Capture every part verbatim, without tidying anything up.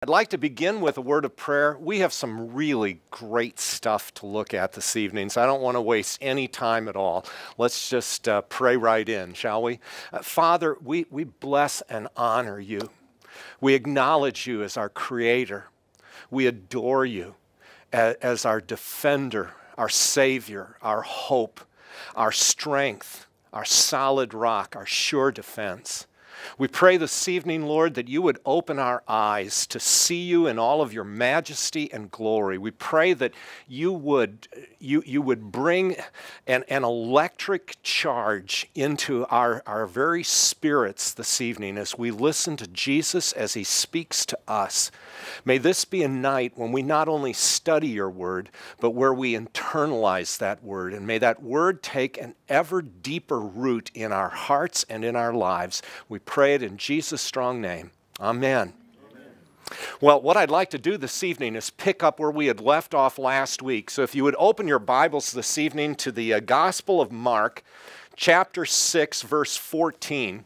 I'd like to begin with a word of prayer. We have some really great stuff to look at this evening, so I don't want to waste any time at all. Let's just uh, pray right in, shall we? Uh, Father, we, we bless and honor you. We acknowledge you as our creator. We adore you as, as our defender, our savior, our hope, our strength, our solid rock, our sure defense. We pray this evening, Lord, that you would open our eyes to see you in all of your majesty and glory. We pray that you would, you, you would bring an, an electric charge into our, our very spirits this evening as we listen to Jesus as he speaks to us. May this be a night when we not only study your word, but where we internalize that word. And may that word take an ever deeper root in our hearts and in our lives. We pray it in Jesus' strong name. Amen. Amen. Well, what I'd like to do this evening is pick up where we had left off last week. So if you would open your Bibles this evening to the uh, Gospel of Mark, chapter six, verse fourteen.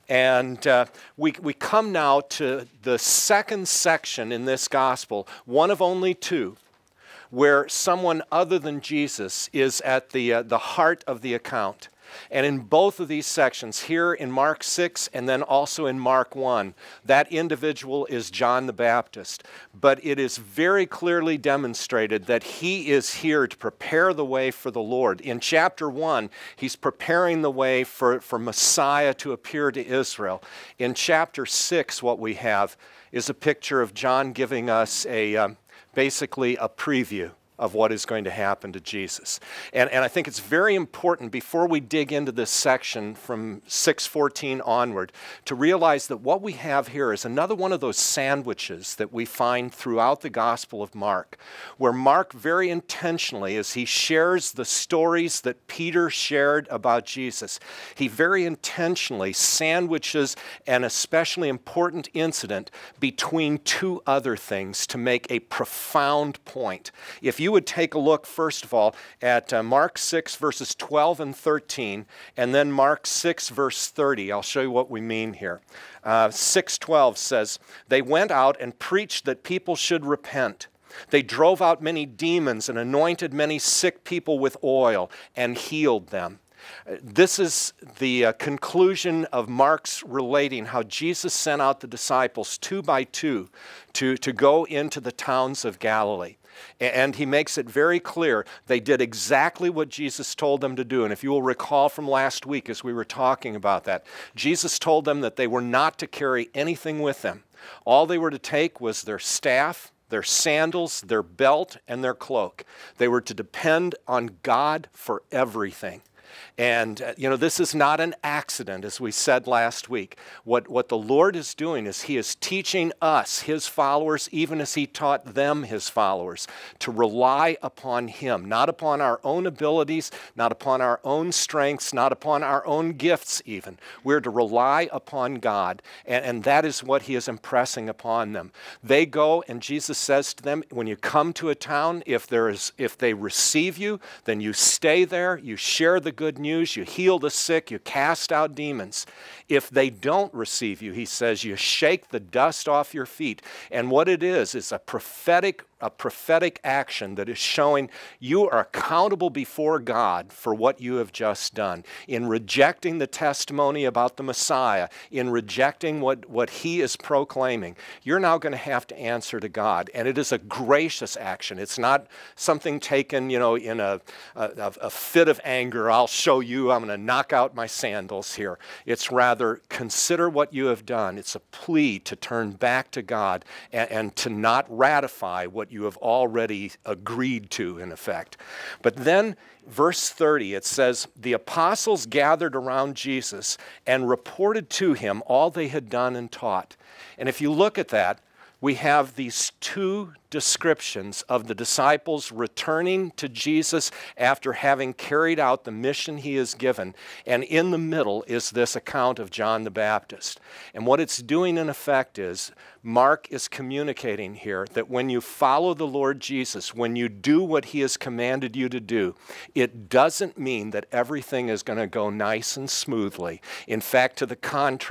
And uh, we, we come now to the second section in this gospel, one of only two, where someone other than Jesus is at the, uh, the heart of the account. And in both of these sections, here in Mark six and then also in Mark one, that individual is John the Baptist. But it is very clearly demonstrated that he is here to prepare the way for the Lord. In chapter one, he's preparing the way for, for Messiah to appear to Israel. In chapter six, what we have is a picture of John giving us a um, basically a preview of what is going to happen to Jesus. And, and I think it's very important before we dig into this section from six fourteen onward to realize that what we have here is another one of those sandwiches that we find throughout the Gospel of Mark, where Mark very intentionally, as he shares the stories that Peter shared about Jesus, he very intentionally sandwiches an especially important incident between two other things to make a profound point. If you would take a look, first of all, at uh, Mark six, verses twelve and thirteen, and then Mark six, verse thirty. I'll show you what we mean here. Uh, six twelve says, "They went out and preached that people should repent. They drove out many demons and anointed many sick people with oil and healed them." This is the uh, conclusion of Mark's relating how Jesus sent out the disciples two by two to, to go into the towns of Galilee. And he makes it very clear they did exactly what Jesus told them to do. And if you will recall from last week as we were talking about that, Jesus told them that they were not to carry anything with them. All they were to take was their staff, their sandals, their belt, and their cloak. They were to depend on God for everything. And, uh, you know, this is not an accident, as we said last week. What, what the Lord is doing is he is teaching us, his followers, even as he taught them, his followers, to rely upon him, not upon our own abilities, not upon our own strengths, not upon our own gifts even. We're to rely upon God, and, and that is what he is impressing upon them. They go, and Jesus says to them, when you come to a town, if, there is, if they receive you, then you stay there, you share the good news, you heal the sick, you cast out demons. If they don't receive you, he says, you shake the dust off your feet. And what it is, is a prophetic a prophetic action that is showing you are accountable before God for what you have just done. In rejecting the testimony about the Messiah, in rejecting what, what he is proclaiming, you're now going to have to answer to God. And it is a gracious action. It's not something taken, you know, in a, a, a fit of anger. I'll show you, I'm going to knock out my sandals here. It's rather, consider what you have done. It's a plea to turn back to God and, and to not ratify what you have already agreed to, in effect. But then, verse thirty, it says, the apostles gathered around Jesus and reported to him all they had done and taught. And if you look at that, we have these two descriptions of the disciples returning to Jesus after having carried out the mission he has given. And in the middle is this account of John the Baptist. And what it's doing in effect is, Mark is communicating here that when you follow the Lord Jesus, when you do what he has commanded you to do, it doesn't mean that everything is going to go nice and smoothly. In fact, to the contrary,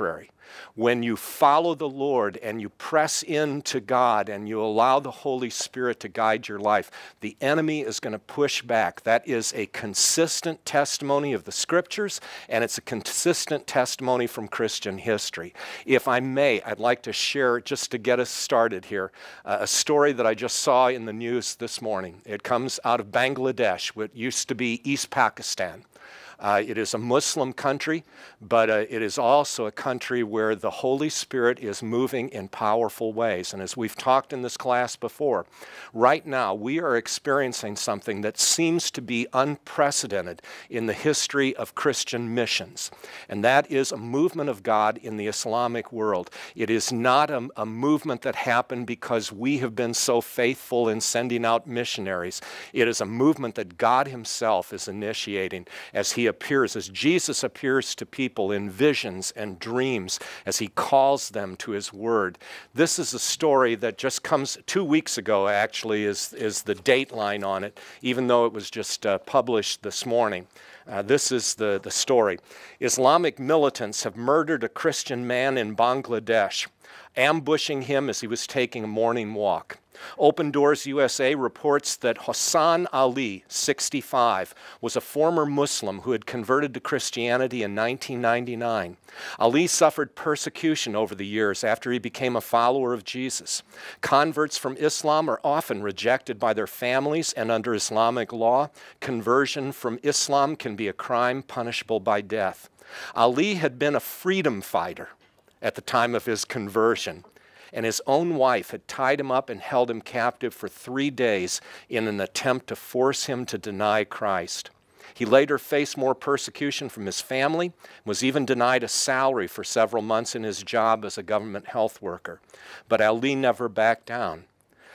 When you follow the Lord and you press into God and you allow the Holy Spirit to guide your life, the enemy is going to push back. That is a consistent testimony of the Scriptures, and it's a consistent testimony from Christian history. If I may, I'd like to share, just to get us started here, uh, a story that I just saw in the news this morning. It comes out of Bangladesh, what used to be East Pakistan. Uh, it is a Muslim country, but uh, it is also a country where the Holy Spirit is moving in powerful ways. And as we've talked in this class before, right now we are experiencing something that seems to be unprecedented in the history of Christian missions. And that is a movement of God in the Islamic world. It is not a, a movement that happened because we have been so faithful in sending out missionaries. It is a movement that God Himself is initiating as He appears, as Jesus appears to people in visions and dreams, as He calls them to His Word. This is a story that just comes two weeks ago, actually, is, is the date line on it, even though it was just uh, published this morning. Uh, this is the, the story. Islamic militants have murdered a Christian man in Bangladesh, ambushing him as he was taking a morning walk. Open Doors U S A reports that Hassan Ali, sixty-five, was a former Muslim who had converted to Christianity in nineteen ninety-nine. Ali suffered persecution over the years after he became a follower of Jesus. Converts from Islam are often rejected by their families, and under Islamic law, conversion from Islam can be a crime punishable by death. Ali had been a freedom fighter at the time of his conversion, and his own wife had tied him up and held him captive for three days in an attempt to force him to deny Christ. He later faced more persecution from his family, was even denied a salary for several months in his job as a government health worker. But Ali never backed down.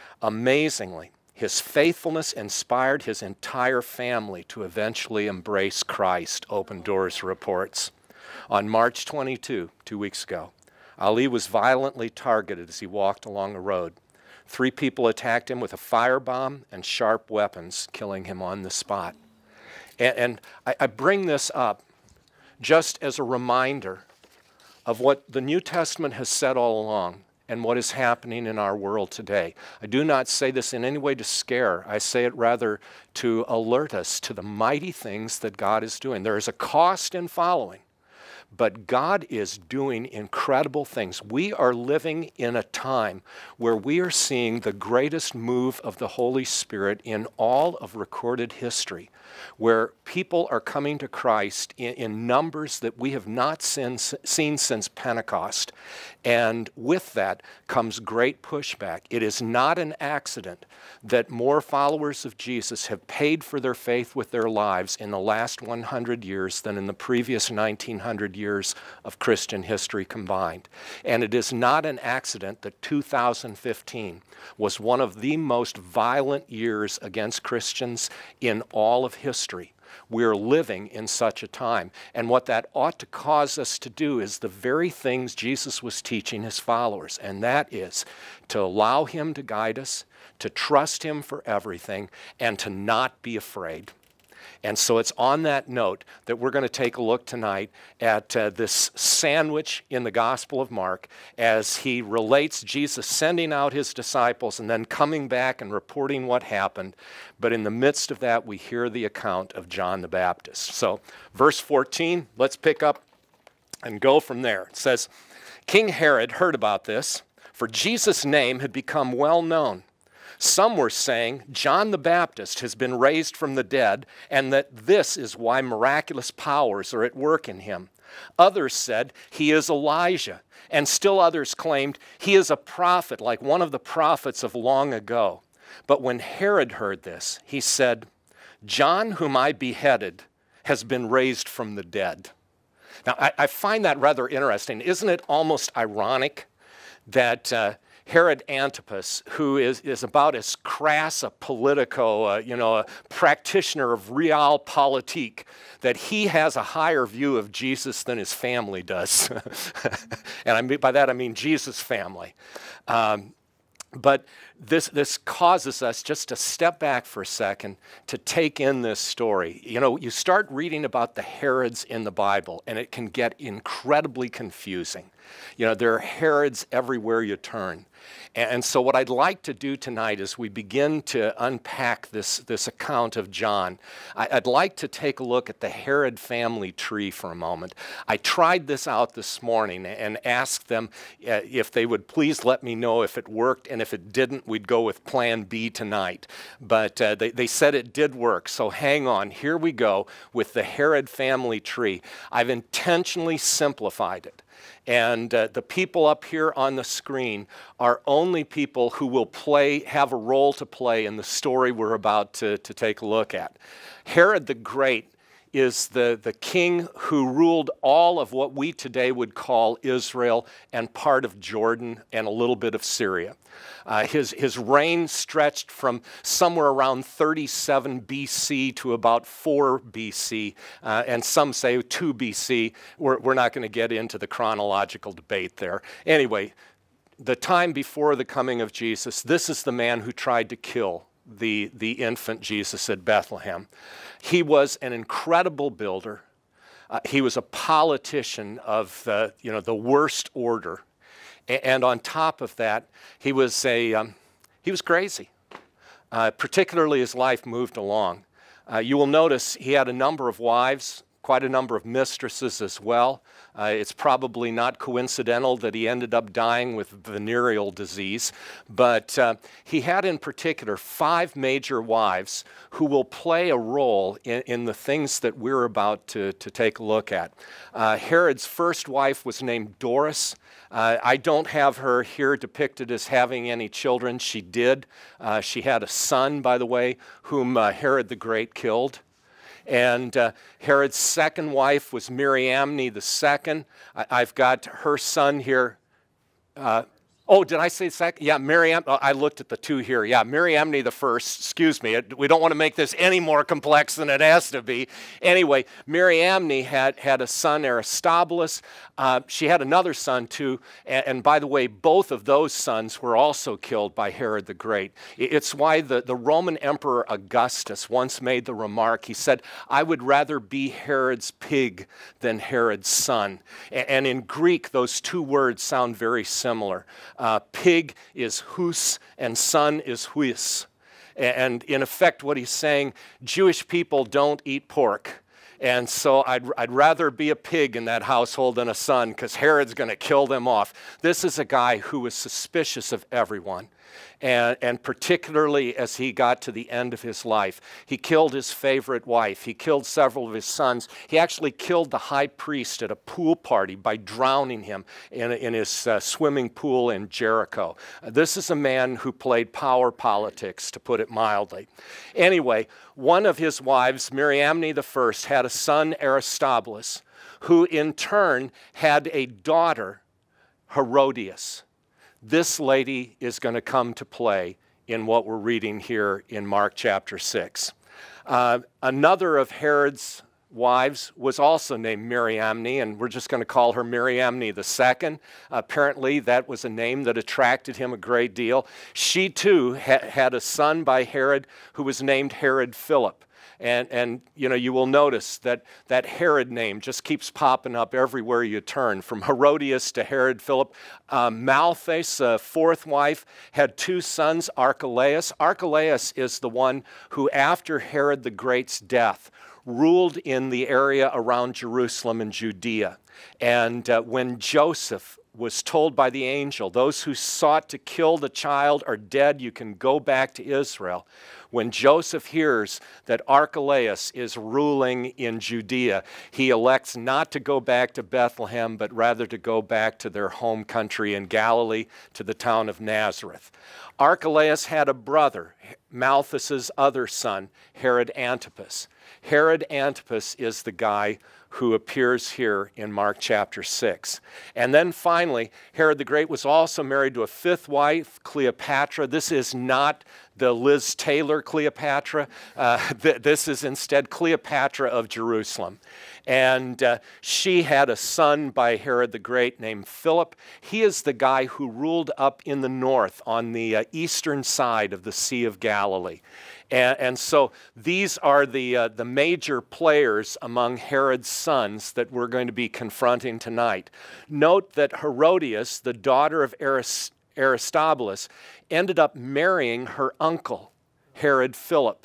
Amazingly, his faithfulness inspired his entire family to eventually embrace Christ, Open Doors reports. On March twenty-second, two weeks ago, Ali was violently targeted as he walked along a road. Three people attacked him with a firebomb and sharp weapons, killing him on the spot. And, and I, I bring this up just as a reminder of what the New Testament has said all along and what is happening in our world today. I do not say this in any way to scare. I say it rather to alert us to the mighty things that God is doing. There is a cost in following, but God is doing incredible things. We are living in a time where we are seeing the greatest move of the Holy Spirit in all of recorded history, where people are coming to Christ in, in numbers that we have not seen, seen since Pentecost. And with that comes great pushback. It is not an accident that more followers of Jesus have paid for their faith with their lives in the last one hundred years than in the previous nineteen hundred years of Christian history combined. And it is not an accident that two thousand fifteen was one of the most violent years against Christians in all of history. We're living in such a time. And what that ought to cause us to do is the very things Jesus was teaching His followers, and that is to allow Him to guide us, to trust Him for everything, and to not be afraid. And so it's on that note that we're going to take a look tonight at uh, this sandwich in the Gospel of Mark as he relates Jesus sending out His disciples and then coming back and reporting what happened. But in the midst of that, we hear the account of John the Baptist. So verse fourteen, let's pick up and go from there. It says, King Herod heard about this, for Jesus' name had become well known. Some were saying John the Baptist has been raised from the dead, and that this is why miraculous powers are at work in him. Others said he is Elijah, and still others claimed he is a prophet, like one of the prophets of long ago. But when Herod heard this, he said, John, whom I beheaded, has been raised from the dead. Now, I, I find that rather interesting. Isn't it almost ironic that uh, Herod Antipas, who is, is about as crass a politico, uh, you know, a practitioner of realpolitik, that he has a higher view of Jesus than his family does. And I mean, by that I mean Jesus' family. Um, But this, this causes us just to step back for a second to take in this story. You know, you start reading about the Herods in the Bible, and it can get incredibly confusing. You know, there are Herods everywhere you turn. And so what I'd like to do tonight as we begin to unpack this, this account of John, I'd like to take a look at the Herod family tree for a moment. I tried this out this morning and asked them uh, if they would please let me know if it worked, and if it didn't, we'd go with plan B tonight. But uh, they, they said it did work, so hang on. Here we go with the Herod family tree. I've intentionally simplified it. And uh, the people up here on the screen are only people who will play, have a role to play in the story we're about to, to take a look at. Herod the Great is the, the king who ruled all of what we today would call Israel and part of Jordan and a little bit of Syria. Uh, his, his reign stretched from somewhere around thirty-seven B C to about four B C, uh, and some say two B C. We're, we're not going to get into the chronological debate there. Anyway, the time before the coming of Jesus, this is the man who tried to kill the, the infant Jesus at Bethlehem. He was an incredible builder. Uh, he was a politician of the, you know, the worst order. And on top of that, he was, a, um, he was crazy, uh, particularly as life moved along. Uh, you will notice he had a number of wives, quite a number of mistresses as well. Uh, it's probably not coincidental that he ended up dying with venereal disease, but uh, he had in particular five major wives who will play a role in, in the things that we're about to, to take a look at. Uh, Herod's first wife was named Doris. Uh, I don't have her here depicted as having any children. She did. Uh, she had a son, by the way, whom uh, Herod the Great killed. And uh, Herod's second wife was Mariamne the second. I, I've got her son here. Uh, oh, did I say second? Yeah, Mariam. Oh, I looked at the two here. Yeah, Mariamne the first. Excuse me. We don't want to make this any more complex than it has to be. Anyway, Mariamne had, had a son, Aristobulus. Uh, she had another son too, and, and by the way, both of those sons were also killed by Herod the Great. It's why the, the Roman Emperor Augustus once made the remark, he said, "I would rather be Herod's pig than Herod's son." And, and in Greek, those two words sound very similar. Uh, pig is hus, and son is huis. And in effect, what he's saying, Jewish people don't eat pork. And so I'd, I'd rather be a pig in that household than a son, because Herod's going to kill them off. This is a guy who was suspicious of everyone. And, and particularly as he got to the end of his life. He killed his favorite wife. He killed several of his sons. He actually killed the high priest at a pool party by drowning him in, in his uh, swimming pool in Jericho. Uh, this is a man who played power politics, to put it mildly. Anyway, one of his wives, Mariamne the first, had a son, Aristobulus, who in turn had a daughter, Herodias. This lady is going to come to play in what we're reading here in Mark chapter six. Uh, another of Herod's wives was also named Mariamne, and we're just going to call her Mariamne the second. Apparently, that was a name that attracted him a great deal. She too ha had a son by Herod who was named Herod Philip. And, and, you know, you will notice that that Herod name just keeps popping up everywhere you turn, from Herodias to Herod Philip. Uh, Malchus, a fourth wife, had two sons, Archelaus. Archelaus is the one who, after Herod the Great's death, ruled in the area around Jerusalem and Judea. And uh, when Joseph was told by the angel, those who sought to kill the child are dead, you can go back to Israel. When Joseph hears that Archelaus is ruling in Judea, he elects not to go back to Bethlehem, but rather to go back to their home country in Galilee, to the town of Nazareth. Archelaus had a brother, Malchus's other son, Herod Antipas. Herod Antipas is the guy who appears here in Mark chapter six. And then finally, Herod the Great was also married to a fifth wife, Cleopatra. This is not the Liz Taylor Cleopatra. Uh, th this is instead Cleopatra of Jerusalem. And uh, she had a son by Herod the Great named Philip. He is the guy who ruled up in the north on the uh, eastern side of the Sea of Galilee. And, and so these are the, uh, the major players among Herod's sons that we're going to be confronting tonight. Note that Herodias, the daughter of Aris Aristobulus, ended up marrying her uncle, Herod Philip.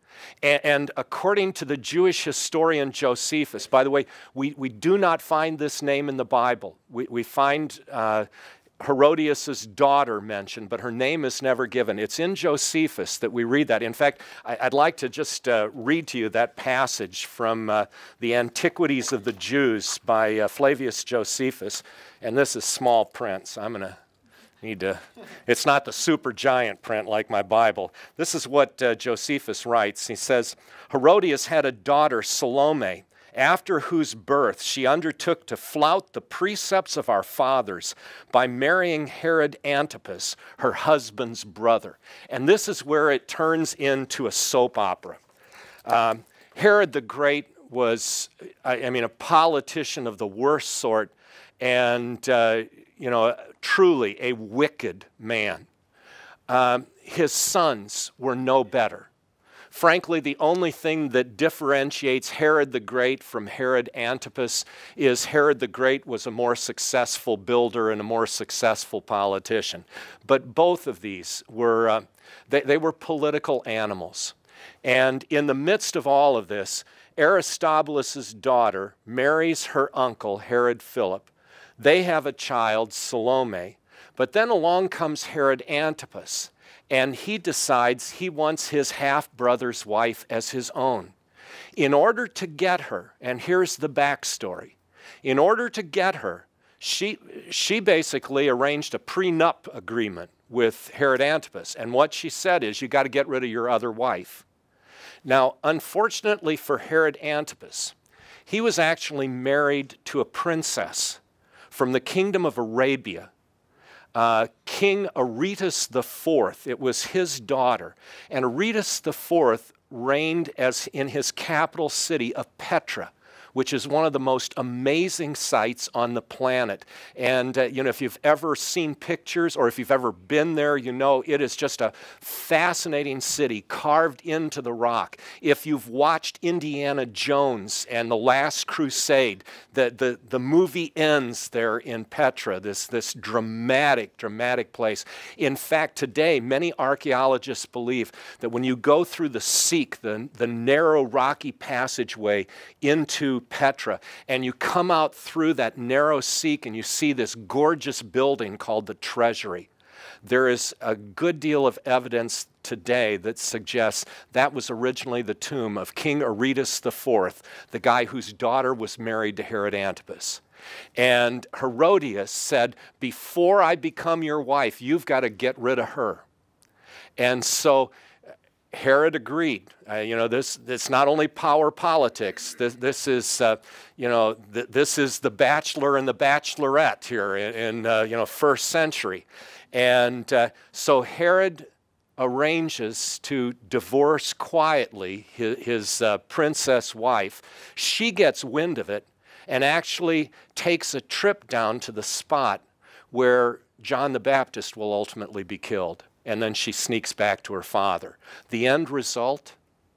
And according to the Jewish historian Josephus, by the way, we, we do not find this name in the Bible. We, we find uh, Herodias' daughter mentioned, but her name is never given. It's in Josephus that we read that. In fact, I, I'd like to just uh, read to you that passage from uh, the Antiquities of the Jews by uh, Flavius Josephus. And this is small print, so I'm going to need to, it's not the super giant print like my Bible. This is what uh, Josephus writes. He says, Herodias had a daughter, Salome, after whose birth she undertook to flout the precepts of our fathers by marrying Herod Antipas, her husband's brother. And this is where it turns into a soap opera. Um, Herod the Great was, I, I mean, a politician of the worst sort, and uh, you know, truly a wicked man. Um, his sons were no better. Frankly, the only thing that differentiates Herod the Great from Herod Antipas is Herod the Great was a more successful builder and a more successful politician. But both of these were, uh, they, they were political animals. And in the midst of all of this, Aristobulus' daughter marries her uncle, Herod Philip. They have a child, Salome, but then along comes Herod Antipas, and he decides he wants his half-brother's wife as his own. In order to get her, and here's the backstory, in order to get her, she, she basically arranged a prenup agreement with Herod Antipas, and what she said is, you got to get rid of your other wife. Now, unfortunately for Herod Antipas, he was actually married to a princess from the kingdom of Arabia, uh, King Aretas the Fourth. It was his daughter. And Aretas the Fourth reigned as in his capital city of Petra, which is one of the most amazing sights on the planet. And, uh, you know, if you've ever seen pictures or if you've ever been there, you know it is just a fascinating city carved into the rock. If you've watched Indiana Jones and The Last Crusade, the, the, the movie ends there in Petra, this, this dramatic, dramatic place. In fact, today, many archaeologists believe that when you go through the Siq, the, the narrow rocky passageway into Petra, and you come out through that narrow Siq and you see this gorgeous building called the Treasury. There is a good deal of evidence today that suggests that was originally the tomb of King Aretas the Fourth, the guy whose daughter was married to Herod Antipas. And Herodias said, before I become your wife, you've got to get rid of her. And so Herod agreed. Uh, you know, this it's not only power politics. This this is uh, you know th this is the Bachelor and the Bachelorette here in, in uh, you know first century, and uh, so Herod arranges to divorce quietly his, his uh, princess wife. She gets wind of it and actually takes a trip down to the spot where John the Baptist will ultimately be killed. And then she sneaks back to her father. The end result,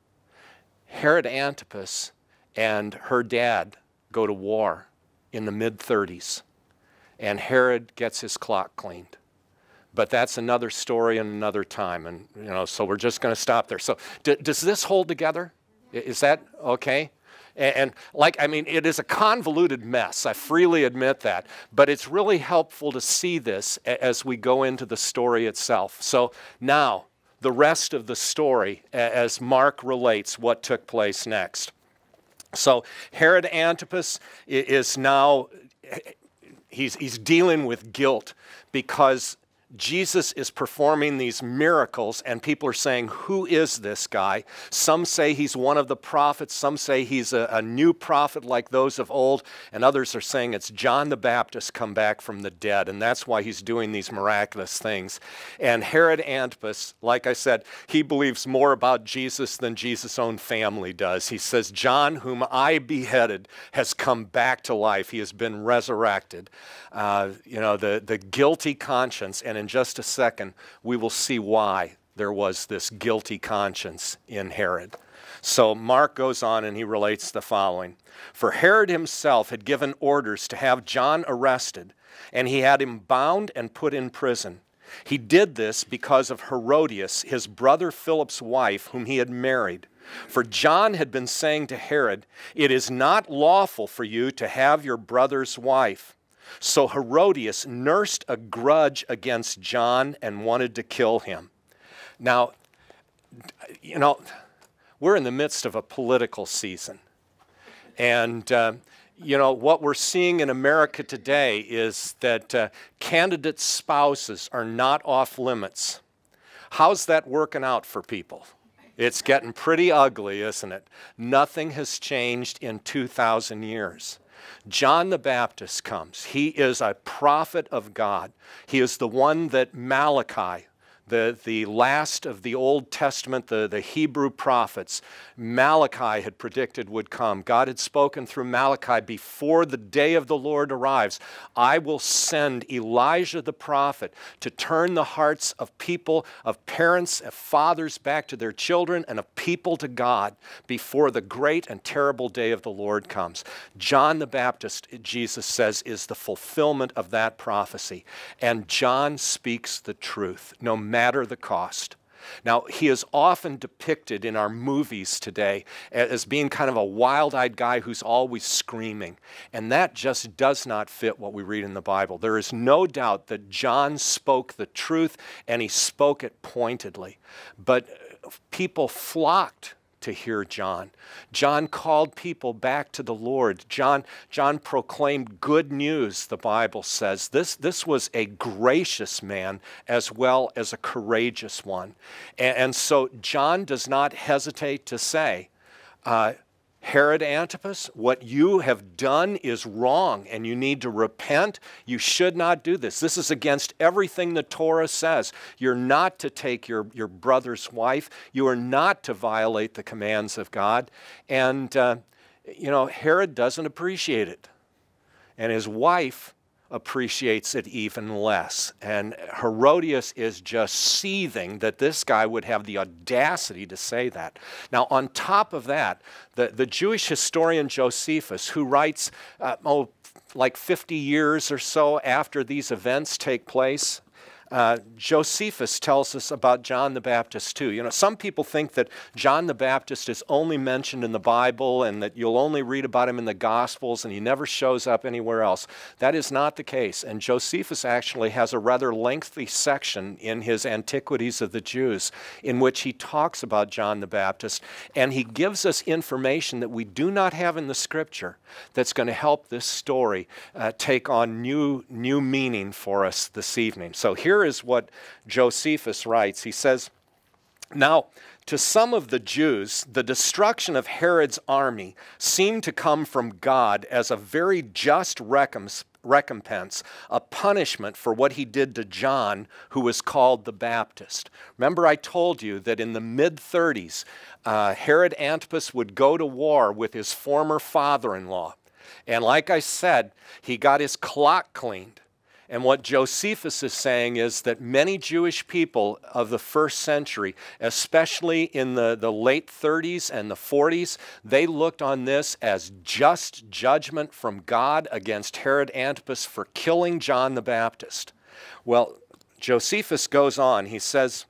Herod Antipas and her dad go to war in the mid thirties. And Herod gets his clock cleaned. But that's another story and another time. And, you know, so we're just going to stop there. So d does this hold together? Is that okay? And, and like, I mean, it is a convoluted mess. I freely admit that. But it's really helpful to see this as we go into the story itself. So now, the rest of the story as Mark relates what took place next. So Herod Antipas is now, he's, he's dealing with guilt because Jesus is performing these miracles, and people are saying, who is this guy? Some say he's one of the prophets. Some say he's a, a new prophet like those of old. And others are saying it's John the Baptist come back from the dead, and that's why he's doing these miraculous things. And Herod Antipas, like I said, he believes more about Jesus than Jesus' own family does. He says, John, whom I beheaded, has come back to life. He has been resurrected. Uh, you know, the, the guilty conscience, and in just a second, we will see why there was this guilty conscience in Herod. So Mark goes on and he relates the following. For Herod himself had given orders to have John arrested, and he had him bound and put in prison. He did this because of Herodias, his brother Philip's wife, whom he had married. For John had been saying to Herod, it is not lawful for you to have your brother's wife. So Herodias nursed a grudge against John and wanted to kill him. Now, you know, we're in the midst of a political season. And, uh, you know, what we're seeing in America today is that uh, candidate spouses are not off limits. How's that working out for people? It's getting pretty ugly, isn't it? Nothing has changed in two thousand years. John the Baptist comes. He is a prophet of God. He is the one that Malachi, the, the last of the Old Testament, the, the Hebrew prophets, Malachi had predicted would come. God had spoken through Malachi, before the day of the Lord arrives, I will send Elijah the prophet to turn the hearts of people, of parents, of fathers back to their children, and of people to God before the great and terrible day of the Lord comes. John the Baptist, Jesus says, is the fulfillment of that prophecy. And John speaks the truth, no matter the cost. Now, he is often depicted in our movies today as being kind of a wild-eyed guy who's always screaming. And that just does not fit what we read in the Bible. There is no doubt that John spoke the truth, and he spoke it pointedly. But people flocked to hear John. John called people back to the Lord. John, John proclaimed good news, the Bible says. This, this was a gracious man as well as a courageous one. And, and so John does not hesitate to say, uh, Herod Antipas, what you have done is wrong, and you need to repent. You should not do this. This is against everything the Torah says. You're not to take your, your brother's wife. You are not to violate the commands of God. And, uh, you know, Herod doesn't appreciate it. And his wife appreciates it even less. And Herodias is just seething that this guy would have the audacity to say that. Now, on top of that, the, the Jewish historian Josephus, who writes, uh, oh, like fifty years or so after these events take place, Uh, Josephus tells us about John the Baptist too. You know, some people think that John the Baptist is only mentioned in the Bible and that you'll only read about him in the Gospels and he never shows up anywhere else. That is not the case. And Josephus actually has a rather lengthy section in his Antiquities of the Jews in which he talks about John the Baptist, and he gives us information that we do not have in the Scripture that's going to help this story uh, take on new, new meaning for us this evening. So here is what Josephus writes. He says, now, to some of the Jews, the destruction of Herod's army seemed to come from God as a very just recompense, a punishment for what he did to John, who was called the Baptist. Remember, I told you that in the mid thirties, uh, Herod Antipas would go to war with his former father-in-law. And like I said, he got his clock cleaned. And what Josephus is saying is that many Jewish people of the first century, especially in the, the late thirties and the forties, they looked on this as just judgment from God against Herod Antipas for killing John the Baptist. Well, Josephus goes on. He says,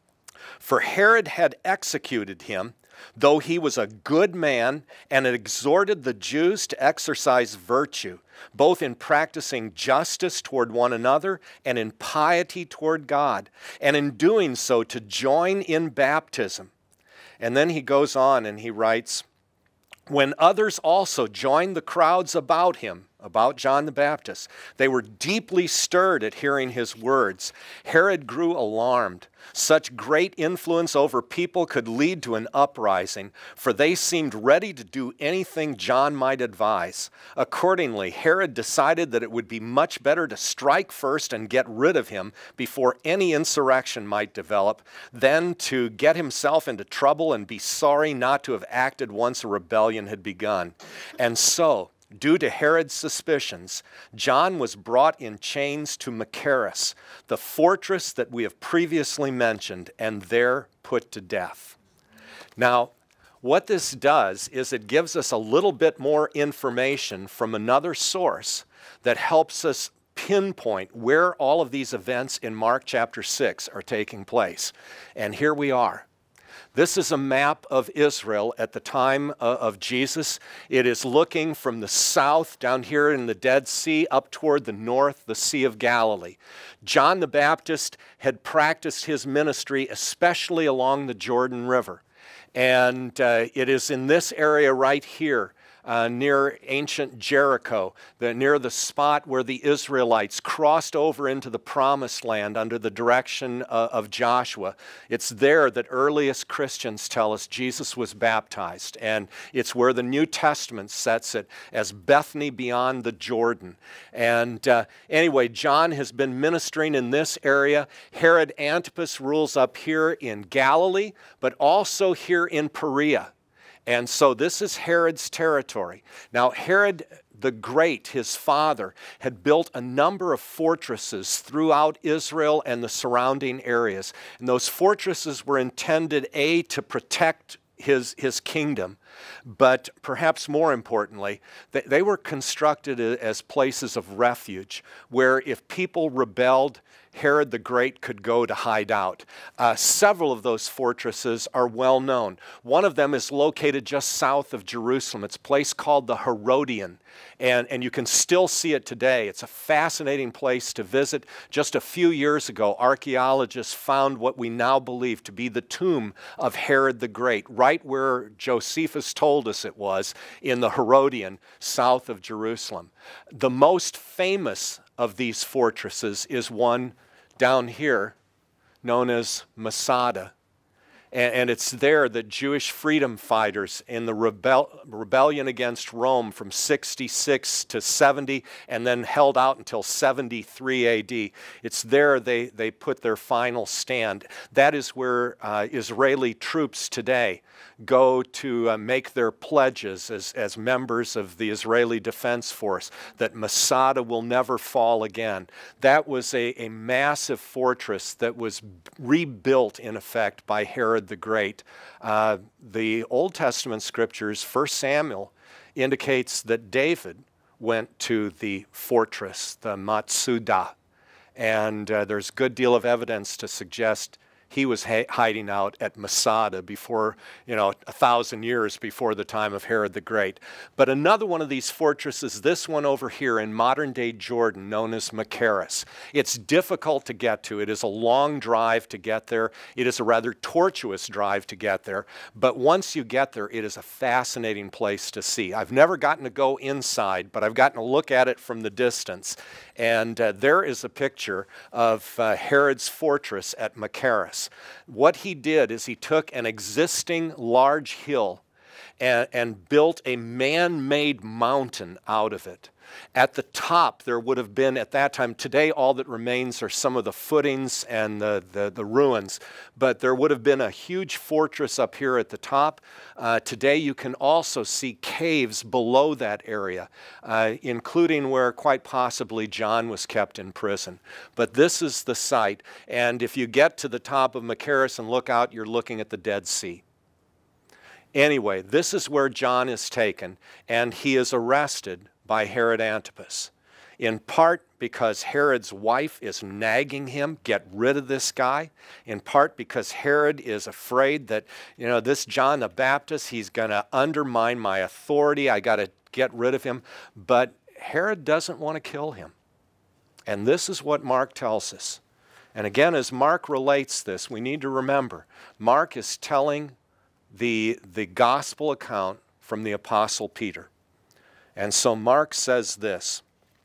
for Herod had executed him, though he was a good man, and had exhorted the Jews to exercise virtue, both in practicing justice toward one another and in piety toward God, and in doing so to join in baptism. And then he goes on and he writes, when others also joined the crowds about him, about John the Baptist. They were deeply stirred at hearing his words. Herod grew alarmed. Such great influence over people could lead to an uprising, for they seemed ready to do anything John might advise. Accordingly, Herod decided that it would be much better to strike first and get rid of him before any insurrection might develop, than to get himself into trouble and be sorry not to have acted once a rebellion had begun. And so, due to Herod's suspicions, John was brought in chains to Machaerus, the fortress that we have previously mentioned, and there put to death. Now, what this does is it gives us a little bit more information from another source that helps us pinpoint where all of these events in Mark chapter six are taking place. And here we are. This is a map of Israel at the time of Jesus. It is looking from the south down here in the Dead Sea up toward the north, the Sea of Galilee. John the Baptist had practiced his ministry especially along the Jordan River. And uh, it is in this area right here, Uh, near ancient Jericho, the, near the spot where the Israelites crossed over into the Promised Land under the direction uh, of Joshua. It's there that earliest Christians tell us Jesus was baptized, and it's where the New Testament sets it as Bethany beyond the Jordan. And uh, anyway, John has been ministering in this area. Herod Antipas rules up here in Galilee, but also here in Perea. And so this is Herod's territory. Now, Herod the Great, his father, had built a number of fortresses throughout Israel and the surrounding areas. And those fortresses were intended, A, to protect his, his kingdom, but perhaps more importantly, they, they were constructed as places of refuge where if people rebelled, Herod the Great could go to hide out. Uh, several of those fortresses are well known. One of them is located just south of Jerusalem. It's a place called the Herodian, and, and you can still see it today. It's a fascinating place to visit. Just a few years ago, archaeologists found what we now believe to be the tomb of Herod the Great, right where Josephus told us it was, in the Herodian, south of Jerusalem. The most famous of these fortresses is one down here known as Masada. And, and it's there that Jewish freedom fighters in the rebel, rebellion against Rome from sixty-six to seventy and then held out until seventy-three A D. It's there they, they put their final stand. That is where uh, Israeli troops today go to uh, make their pledges as, as members of the Israeli Defense Force that Masada will never fall again. That was a, a massive fortress that was rebuilt, in effect, by Herod the Great. Uh, the Old Testament scriptures, First Samuel, indicates that David went to the fortress, the Matsuda, and uh, there's a good deal of evidence to suggest he was hiding out at Masada before, you know, a thousand years before the time of Herod the Great. But another one of these fortresses, this one over here in modern-day Jordan, known as Machaerus. It's difficult to get to. It is a long drive to get there. It is a rather tortuous drive to get there. But once you get there, it is a fascinating place to see. I've never gotten to go inside, but I've gotten to look at it from the distance. And uh, there is a picture of uh, Herod's fortress at Machaerus. What he did is he took an existing large hill and, and built a man-made mountain out of it. At the top, there would have been, at that time, today all that remains are some of the footings and the, the, the ruins, but there would have been a huge fortress up here at the top. Uh, today you can also see caves below that area, uh, including where quite possibly John was kept in prison. But this is the site, and if you get to the top of Machaerus and look out, you're looking at the Dead Sea. Anyway, this is where John is taken, and he is arrested by Herod Antipas, in part because Herod's wife is nagging him, get rid of this guy, in part because Herod is afraid that, you know, this John the Baptist, he's going to undermine my authority, I got to get rid of him, but Herod doesn't want to kill him. And this is what Mark tells us. And again, as Mark relates this, we need to remember, Mark is telling the, the gospel account from the Apostle Peter. And so Mark says this.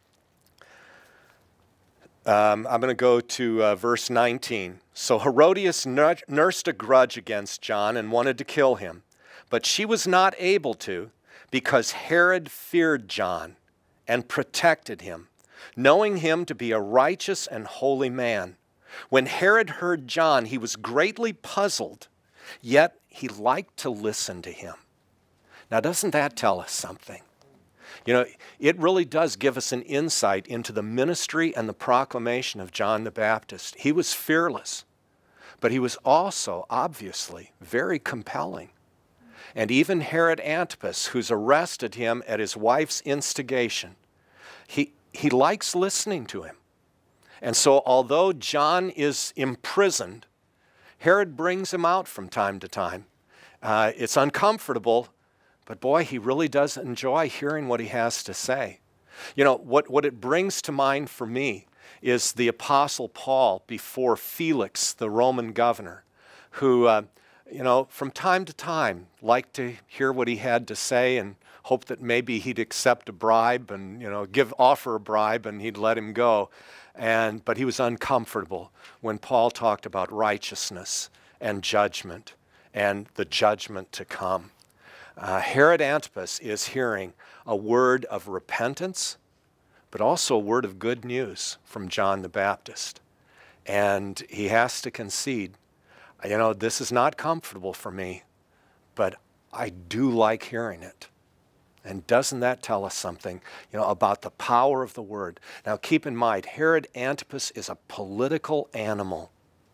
Um, I'm going to go to uh, verse nineteen. So Herodias nursed a grudge against John and wanted to kill him, but she was not able to because Herod feared John and protected him, knowing him to be a righteous and holy man. When Herod heard John, he was greatly puzzled, yet he liked to listen to him. Now, doesn't that tell us something? You know, it really does give us an insight into the ministry and the proclamation of John the Baptist. He was fearless, but he was also, obviously, very compelling. And even Herod Antipas, who's arrested him at his wife's instigation, he, he likes listening to him. And so although John is imprisoned, Herod brings him out from time to time. Uh, it's uncomfortable, but boy, he really does enjoy hearing what he has to say. You know, what, what it brings to mind for me is the Apostle Paul before Felix, the Roman governor, who, uh, you know, from time to time liked to hear what he had to say and hope that maybe he'd accept a bribe and, you know, give, offer a bribe and he'd let him go. And, but he was uncomfortable when Paul talked about righteousness and judgment and the judgment to come. Uh, Herod Antipas is hearing a word of repentance, but also a word of good news from John the Baptist. And he has to concede, you know, this is not comfortable for me, but I do like hearing it. And doesn't that tell us something, you know, about the power of the word? Now keep in mind, Herod Antipas is a political animal,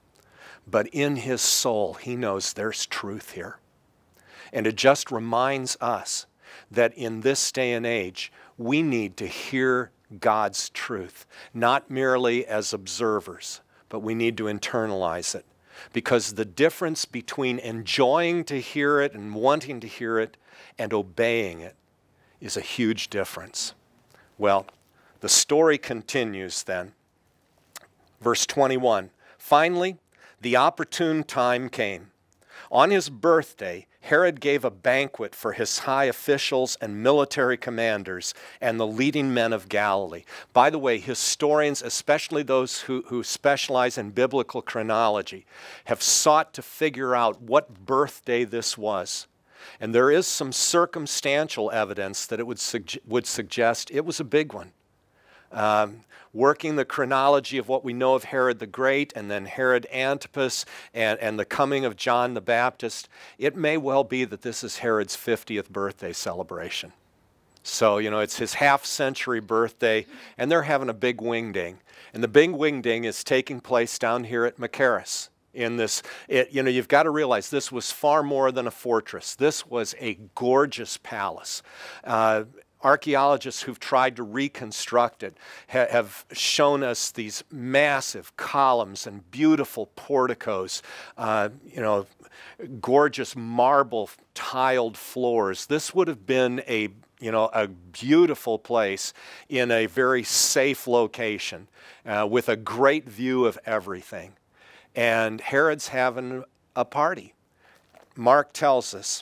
but in his soul, he knows there's truth here. And it just reminds us that in this day and age, we need to hear God's truth, not merely as observers, but we need to internalize it. Because the difference between enjoying to hear it and wanting to hear it and obeying it is a huge difference. Well, the story continues then. Verse twenty-one, finally, the opportune time came. On his birthday, Herod gave a banquet for his high officials and military commanders and the leading men of Galilee. By the way, historians, especially those who, who specialize in biblical chronology, have sought to figure out what birthday this was. And there is some circumstantial evidence that it would, sug- would suggest it was a big one. Um, working the chronology of what we know of Herod the Great and then Herod Antipas and, and the coming of John the Baptist, it may well be that this is Herod's fiftieth birthday celebration. So, you know, it's his half-century birthday, and they're having a big wingding. And the big wingding is taking place down here at Machaerus. In this, it, you know, you've got to realize this was far more than a fortress. This was a gorgeous palace. Uh, Archaeologists who've tried to reconstruct it ha have shown us these massive columns and beautiful porticos, uh, you know, gorgeous marble tiled floors. This would have been a, you know, a beautiful place in a very safe location uh, with a great view of everything. And Herod's having a party. Mark tells us,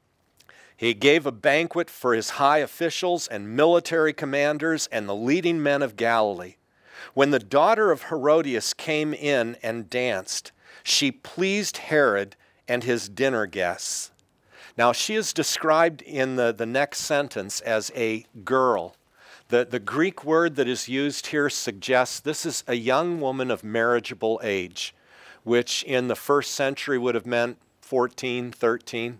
he gave a banquet for his high officials and military commanders and the leading men of Galilee. When the daughter of Herodias came in and danced, she pleased Herod and his dinner guests. Now she is described in the, the next sentence as a girl. The, the Greek word that is used here suggests this is a young woman of marriageable age, which in the first century would have meant fourteen, thirteen.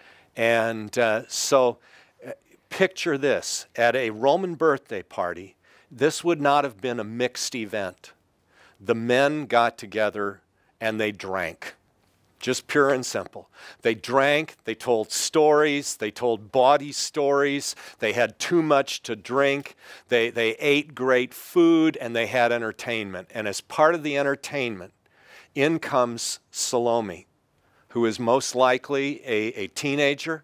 And uh, so uh, picture this, at a Roman birthday party, this would not have been a mixed event. The men got together and they drank, just pure and simple. They drank, they told stories, they told bawdy stories, they had too much to drink, they, they ate great food, and they had entertainment. And as part of the entertainment, in comes Salome, who is most likely a, a teenager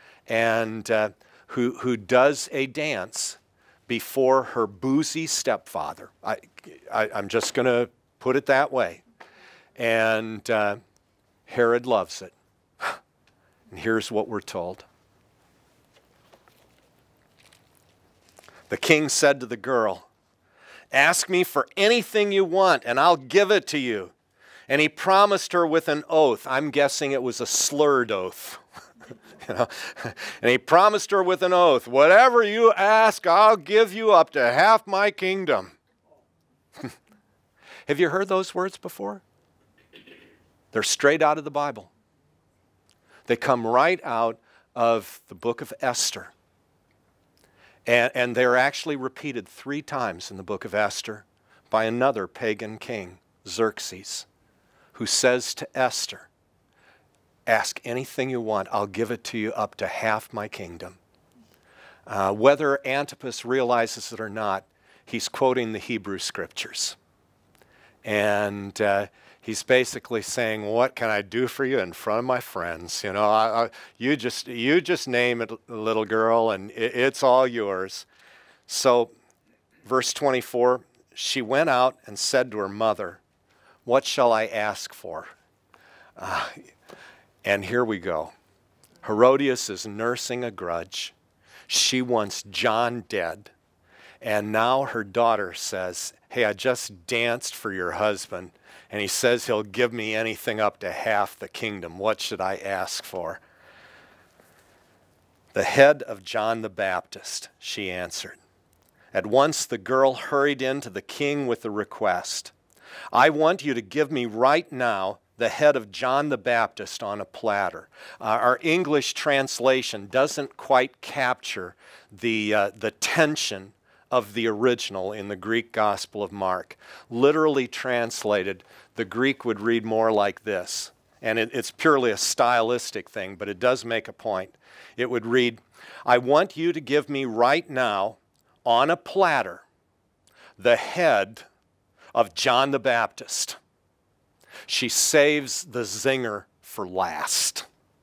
and uh, who, who does a dance before her boozy stepfather. I, I, I'm just going to put it that way. And uh, Herod loves it. And here's what we're told. The king said to the girl, "Ask me for anything you want, and I'll give it to you." And he promised her with an oath. I'm guessing it was a slurred oath. You know? And he promised her with an oath, "Whatever you ask, I'll give you up to half my kingdom." Have you heard those words before? They're straight out of the Bible. They come right out of the book of Esther. And, and they're actually repeated three times in the book of Esther by another pagan king, Xerxes, who says to Esther, "Ask anything you want, I'll give it to you up to half my kingdom." Uh, whether Antipas realizes it or not, he's quoting the Hebrew scriptures. And uh, he's basically saying, "What can I do for you in front of my friends? You know, I, I, you just you just name it, little girl, and it, it's all yours." So, verse twenty-four, she went out and said to her mother, "What shall I ask for?" Uh, and here we go. Herodias is nursing a grudge. She wants John dead. And now her daughter says, "Hey, I just danced for your husband, and he says he'll give me anything up to half the kingdom. What should I ask for?" "The head of John the Baptist," she answered. At once the girl hurried in to the king with the request, "I want you to give me right now the head of John the Baptist on a platter." Uh, our English translation doesn't quite capture the, uh, the tension of the original in the Greek Gospel of Mark. Literally translated, the Greek would read more like this. And it, it's purely a stylistic thing, but it does make a point. It would read, "I want you to give me right now, on a platter, the head of John the Baptist." She saves the zinger for last.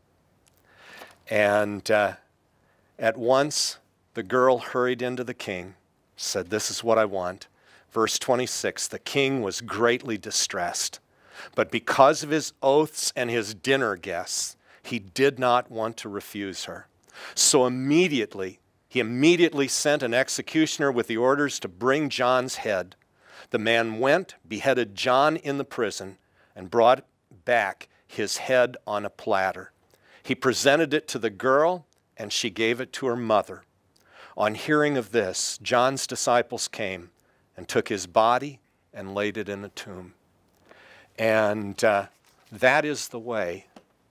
And uh, at once, the girl hurried into the king, said, "This is what I want." Verse twenty-six, the king was greatly distressed, but because of his oaths and his dinner guests, he did not want to refuse her. So immediately, he immediately sent an executioner with the orders to bring John's head. The man went, beheaded John in the prison, and brought back his head on a platter. He presented it to the girl, and she gave it to her mother. On hearing of this, John's disciples came and took his body and laid it in a tomb. And uh, that is the way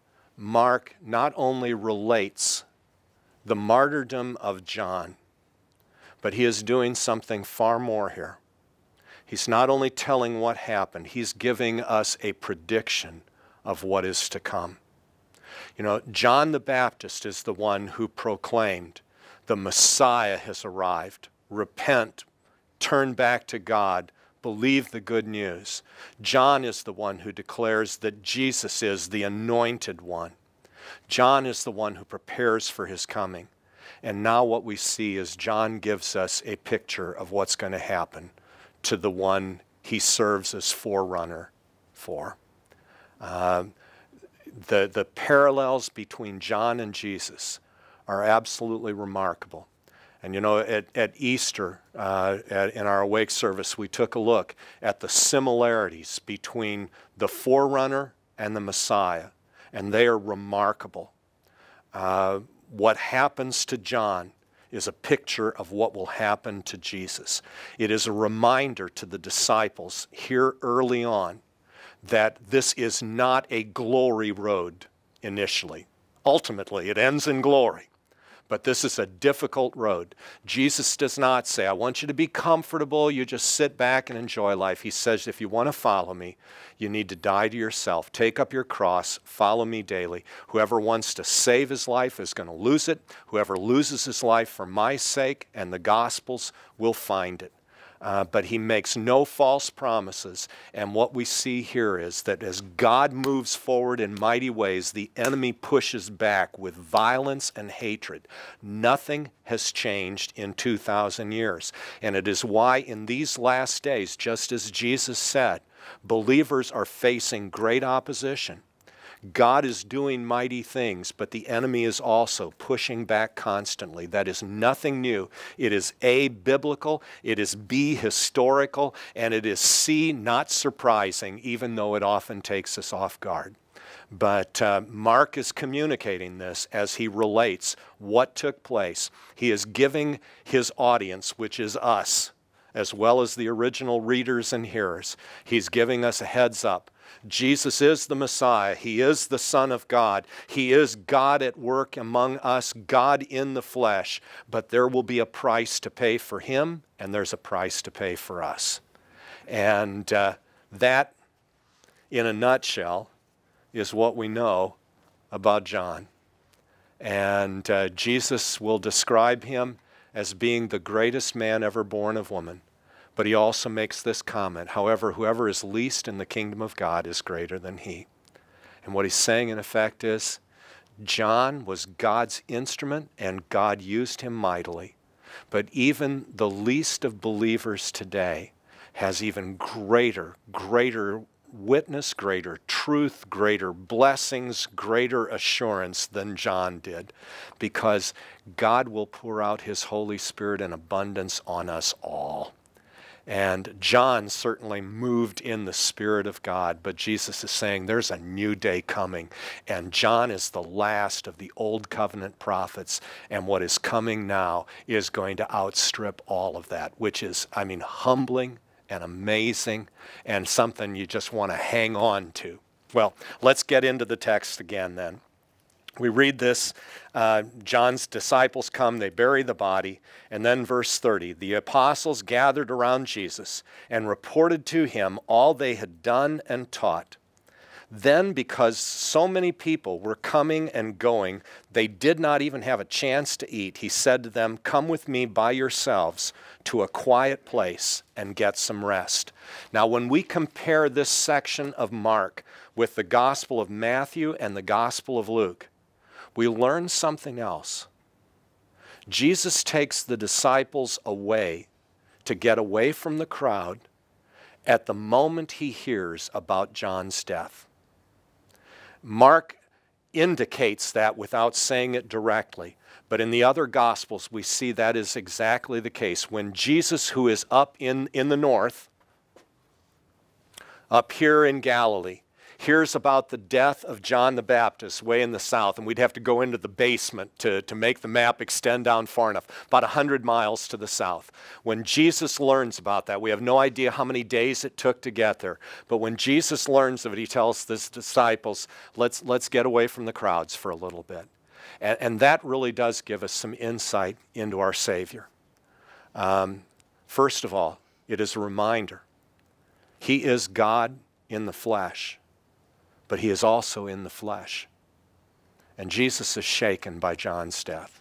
Mark not only relates the martyrdom of John, but he is doing something far more here. He's not only telling what happened, he's giving us a prediction of what is to come. You know, John the Baptist is the one who proclaimed, "The Messiah has arrived. Repent, turn back to God, believe the good news." John is the one who declares that Jesus is the anointed one. John is the one who prepares for his coming. And now what we see is John gives us a picture of what's going to happen to the one he serves as forerunner for. Uh, the, the parallels between John and Jesus are absolutely remarkable. And you know, at, at Easter, uh, at, in our Awake service, we took a look at the similarities between the forerunner and the Messiah, and they are remarkable. Uh, what happens to John is a picture of what will happen to Jesus. It is a reminder to the disciples here early on that this is not a glory road initially. Ultimately, it ends in glory. But this is a difficult road. Jesus does not say, "I want you to be comfortable, you just sit back and enjoy life." He says, if you want to follow me, you need to die to yourself. Take up your cross, follow me daily. Whoever wants to save his life is going to lose it. Whoever loses his life for my sake and the gospel's will find it. Uh, but he makes no false promises. And what we see here is that as God moves forward in mighty ways, the enemy pushes back with violence and hatred. Nothing has changed in two thousand years. And it is why in these last days, just as Jesus said, believers are facing great opposition. God is doing mighty things, but the enemy is also pushing back constantly. That is nothing new. It is A, biblical, it is B, historical, and it is C, not surprising, even though it often takes us off guard. But uh, Mark is communicating this as he relates what took place. He is giving his audience, which is us, as well as the original readers and hearers, he's giving us a heads up. Jesus is the Messiah. He is the Son of God. He is God at work among us, God in the flesh. But there will be a price to pay for him, and there's a price to pay for us. And uh, that, in a nutshell, is what we know about John. And uh, Jesus will describe him as being the greatest man ever born of woman. But he also makes this comment, however, whoever is least in the kingdom of God is greater than he. And what he's saying in effect is, John was God's instrument and God used him mightily. But even the least of believers today has even greater, greater witness, greater truth, greater blessings, greater assurance than John did, because God will pour out his Holy Spirit in abundance on us all. And John certainly moved in the Spirit of God, but Jesus is saying there's a new day coming, and John is the last of the Old Covenant prophets, and what is coming now is going to outstrip all of that, which is, I mean, humbling and amazing, and something you just want to hang on to. Well, let's get into the text again then. We read this, uh, John's disciples come, they bury the body, and then verse thirty, the apostles gathered around Jesus and reported to him all they had done and taught. Then, because so many people were coming and going, they did not even have a chance to eat. He said to them, come with me by yourselves to a quiet place and get some rest. Now, when we compare this section of Mark with the Gospel of Matthew and the Gospel of Luke, we learn something else. Jesus takes the disciples away to get away from the crowd at the moment he hears about John's death. Mark indicates that without saying it directly, but in the other Gospels we see that is exactly the case. When Jesus, who is up in, in the north, up here in Galilee, hears about the death of John the Baptist way in the south, and we'd have to go into the basement to, to make the map extend down far enough, about one hundred miles to the south. When Jesus learns about that, we have no idea how many days it took to get there, but when Jesus learns of it, he tells his disciples, let's, let's get away from the crowds for a little bit. And, and that really does give us some insight into our Savior. Um, first of all, it is a reminder. He is God in the flesh, but he is also in the flesh. And Jesus is shaken by John's death.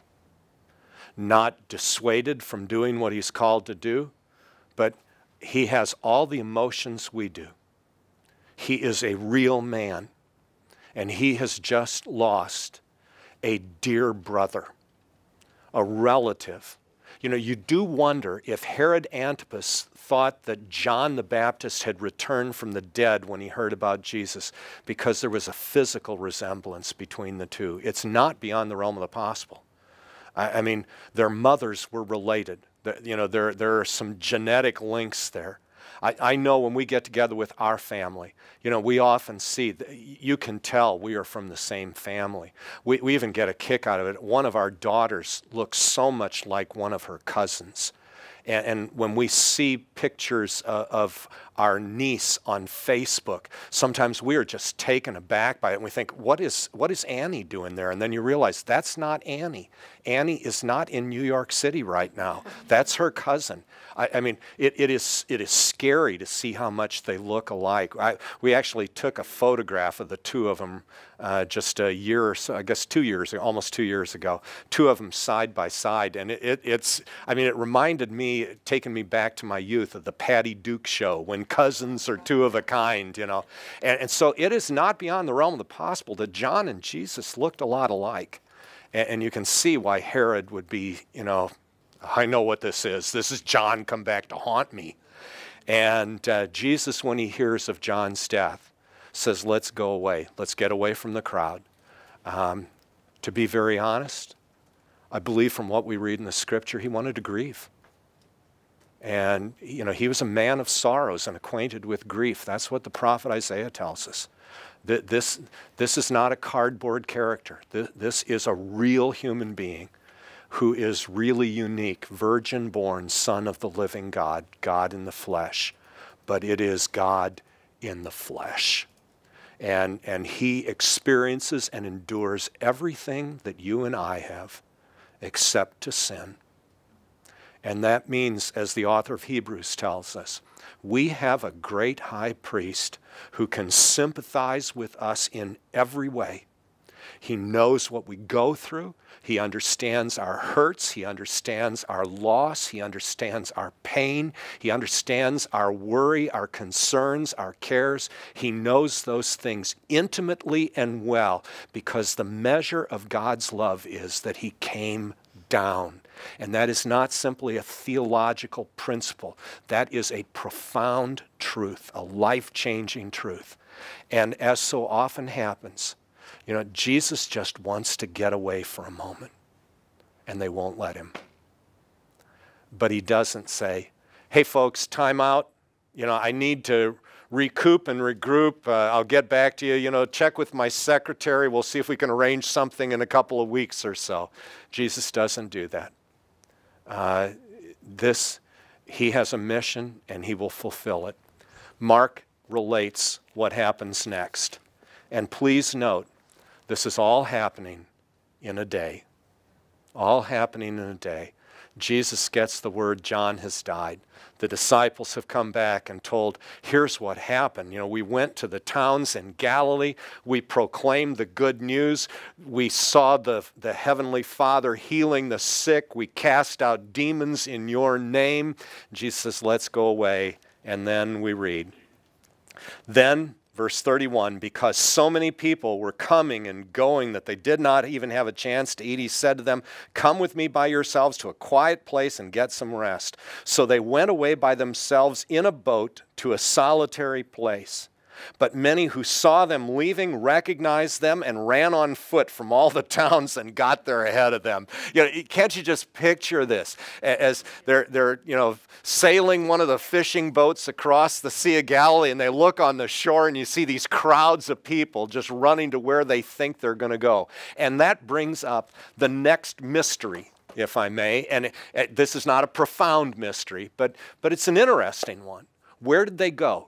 Not dissuaded from doing what he's called to do, but he has all the emotions we do. He is a real man, and he has just lost a dear brother, a relative. You know, you do wonder if Herod Antipas thought that John the Baptist had returned from the dead when he heard about Jesus, because there was a physical resemblance between the two. It's not beyond the realm of the possible. I, I mean, their mothers were related. The, you know, there, there are some genetic links there. I, I know when we get together with our family, you know, we often see, you can tell we are from the same family. We, we even get a kick out of it. One of our daughters looks so much like one of her cousins. And, and when we see pictures uh, of our niece on Facebook, sometimes we are just taken aback by it, and we think, what is, what is Annie doing there? And then you realize that's not Annie. Annie is not in New York City right now. That's her cousin. I, I mean, it, it, is, it is scary to see how much they look alike. I, we actually took a photograph of the two of them uh, just a year or so, I guess two years ago, almost two years ago, two of them side by side. And it, it, it's, I mean, it reminded me, taking me back to my youth, of the Patty Duke show, when cousins are two of a kind, you know. And, and so it is not beyond the realm of the possible that John and Jesus looked a lot alike. And, and you can see why Herod would be, you know, I know what this is. This is John come back to haunt me. And uh, Jesus, when he hears of John's death, says, let's go away. Let's get away from the crowd. Um, to be very honest, I believe from what we read in the scripture, he wanted to grieve. And, you know, he was a man of sorrows and acquainted with grief. That's what the prophet Isaiah tells us. That this, this is not a cardboard character. This, this is a real human being who is really unique, virgin-born, son of the living God, God in the flesh. But it is God in the flesh. And, and he experiences and endures everything that you and I have, except to sin. And that means, as the author of Hebrews tells us, we have a great high priest who can sympathize with us in every way. He knows what we go through. He understands our hurts. He understands our loss. He understands our pain. He understands our worry, our concerns, our cares. He knows those things intimately and well, because the measure of God's love is that he came down. And that is not simply a theological principle. That is a profound truth, a life-changing truth. And as so often happens, you know, Jesus just wants to get away for a moment, and they won't let him. But he doesn't say, hey folks, time out. You know, I need to recoup and regroup. Uh, I'll get back to you. You know, check with my secretary. We'll see if we can arrange something in a couple of weeks or so. Jesus doesn't do that. Uh, this, he has a mission, and he will fulfill it. Mark relates what happens next. And please note, this is all happening in a day. All happening in a day. Jesus gets the word John has died. The disciples have come back and told, here's what happened. You know, we went to the towns in Galilee. We proclaimed the good news. We saw the, the Heavenly Father healing the sick. We cast out demons in your name. Jesus says, let's go away. And then we read, then, verse thirty-one, because so many people were coming and going that they did not even have a chance to eat, he said to them, come with me by yourselves to a quiet place and get some rest. So they went away by themselves in a boat to a solitary place. But many who saw them leaving recognized them and ran on foot from all the towns and got there ahead of them. You know, can't you just picture this as they're they're you know sailing one of the fishing boats across the Sea of Galilee, and they look on the shore and you see these crowds of people just running to where they think they're going to go. And that brings up the next mystery, if I may. And it, it, this is not a profound mystery, but but it's an interesting one. Where did they go?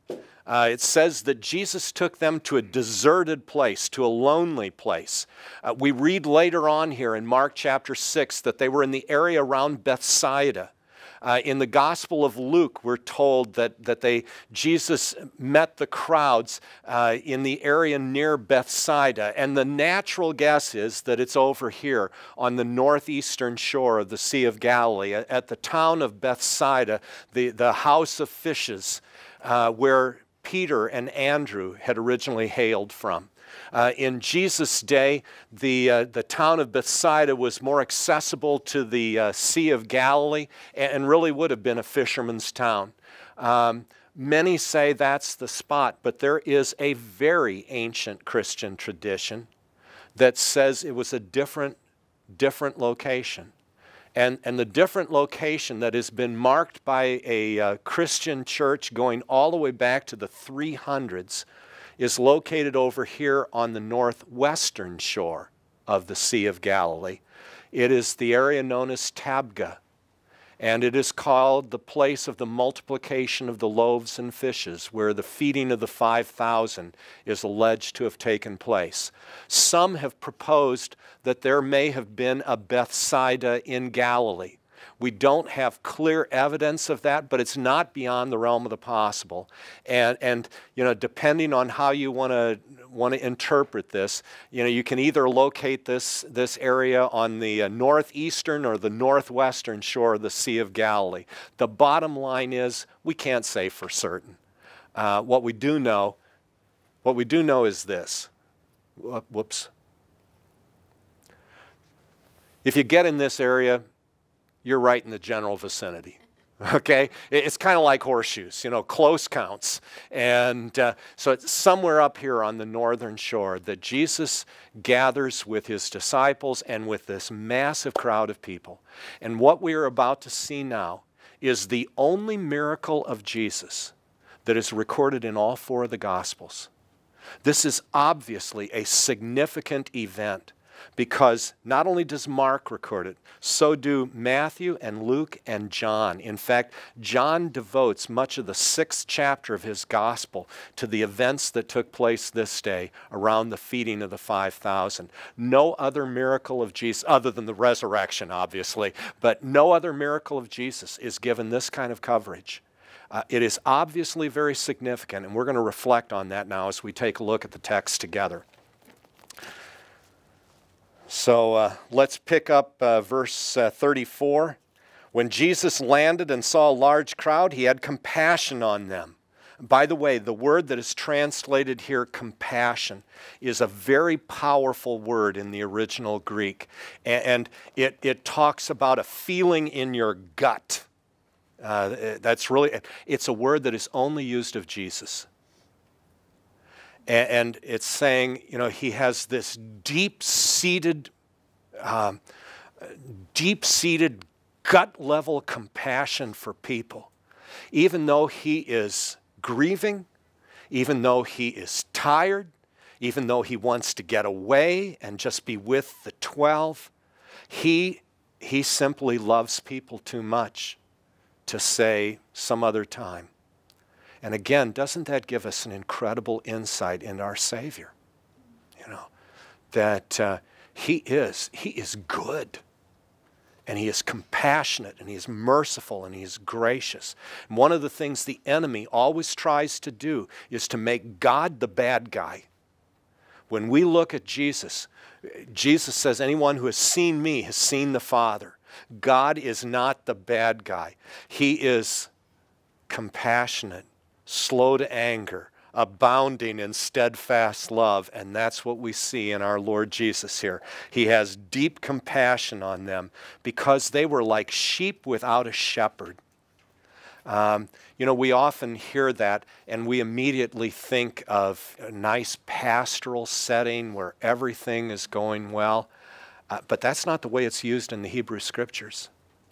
Uh, it says that Jesus took them to a deserted place, to a lonely place. Uh, we read later on here in Mark chapter six that they were in the area around Bethsaida. Uh, in the Gospel of Luke, we're told that, that they, Jesus met the crowds uh, in the area near Bethsaida. And the natural guess is that it's over here on the northeastern shore of the Sea of Galilee, at, at the town of Bethsaida, the, the house of fishes, uh, where Peter and Andrew had originally hailed from. Uh, in Jesus' day, the, uh, the town of Bethsaida was more accessible to the uh, Sea of Galilee and, and really would have been a fisherman's town. Um, many say that's the spot, but there is a very ancient Christian tradition that says it was a different, different location. And, and the different location that has been marked by a uh, Christian church going all the way back to the three hundreds is located over here on the northwestern shore of the Sea of Galilee. It is the area known as Tabgha, and it is called the place of the multiplication of the loaves and fishes, where the feeding of the five thousand is alleged to have taken place. Some have proposed that there may have been a Bethsaida in Galilee. We don't have clear evidence of that, but it's not beyond the realm of the possible. And, and you know, depending on how you want to want to interpret this, you know, you can either locate this, this area on the uh, northeastern or the northwestern shore of the Sea of Galilee. The bottom line is we can't say for certain. Uh, what we do know, what we do know is this. Whoops. If you get in this area, you're right in the general vicinity, Okay, it's kind of like horseshoes, you know, close counts. And uh, so it's somewhere up here on the northern shore that Jesus gathers with his disciples and with this massive crowd of people. And what we are about to see now is the only miracle of Jesus that is recorded in all four of the Gospels. This is obviously a significant event, because not only does Mark record it, so do Matthew and Luke and John. In fact, John devotes much of the sixth chapter of his gospel to the events that took place this day around the feeding of the five thousand. No other miracle of Jesus, other than the resurrection, obviously, but no other miracle of Jesus is given this kind of coverage. Uh, it is obviously very significant, and we're going to reflect on that now as we take a look at the text together. So uh, let's pick up uh, verse uh, thirty-four. When Jesus landed and saw a large crowd, he had compassion on them. By the way, the word that is translated here, compassion, is a very powerful word in the original Greek. And, and it, it talks about a feeling in your gut. Uh, that's really, it's a word that is only used of Jesus. And it's saying, you know, he has this deep-seated, um, deep-seated gut-level compassion for people. Even though he is grieving, even though he is tired, even though he wants to get away and just be with the twelve, he, he simply loves people too much to say some other time. And again, doesn't that give us an incredible insight into our Savior? You know, that uh, he is, he is good, and he is compassionate, and he is merciful, and he is gracious. And one of the things the enemy always tries to do is to make God the bad guy. When we look at Jesus, Jesus says, anyone who has seen me has seen the Father. God is not the bad guy. He is compassionate, slow to anger, abounding in steadfast love. And that's what we see in our Lord Jesus here. He has deep compassion on them because they were like sheep without a shepherd. Um, you know, we often hear that and we immediately think of a nice pastoral setting where everything is going well. Uh, but that's not the way it's used in the Hebrew Scriptures.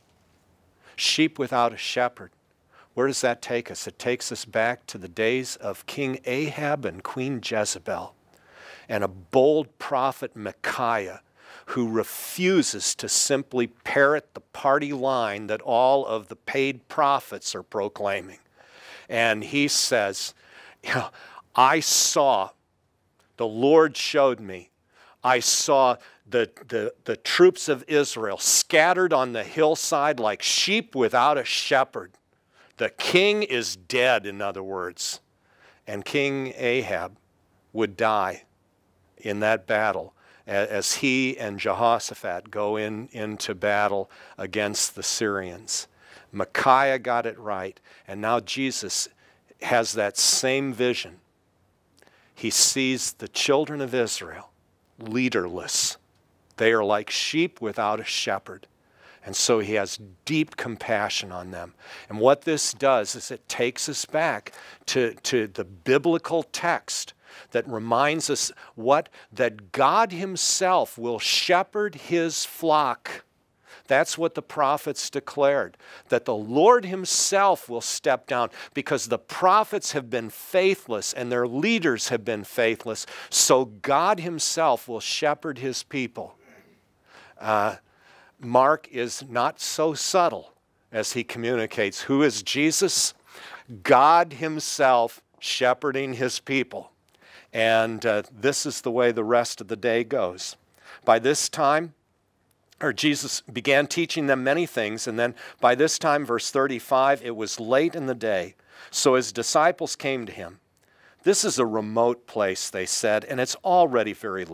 Sheep without a shepherd. Where does that take us? It takes us back to the days of King Ahab and Queen Jezebel, and a bold prophet Micaiah who refuses to simply parrot the party line that all of the paid prophets are proclaiming. And he says, you know, I saw, the Lord showed me, I saw the, the, the troops of Israel scattered on the hillside like sheep without a shepherd. The king is dead, in other words. And King Ahab would die in that battle as he and Jehoshaphat go in, into battle against the Syrians. Micaiah got it right, and now Jesus has that same vision. He sees the children of Israel leaderless. They are like sheep without a shepherd. And so he has deep compassion on them. And what this does is it takes us back to, to the biblical text that reminds us what? That God himself will shepherd his flock. That's what the prophets declared, that the Lord himself will step down because the prophets have been faithless and their leaders have been faithless. So God himself will shepherd his people. Uh, Mark is not so subtle as he communicates. Who is Jesus? God himself shepherding his people. And uh, this is the way the rest of the day goes. By this time, or Jesus began teaching them many things, and then by this time, verse thirty-five, it was late in the day. So his disciples came to him. This is a remote place, they said, and it's already very late.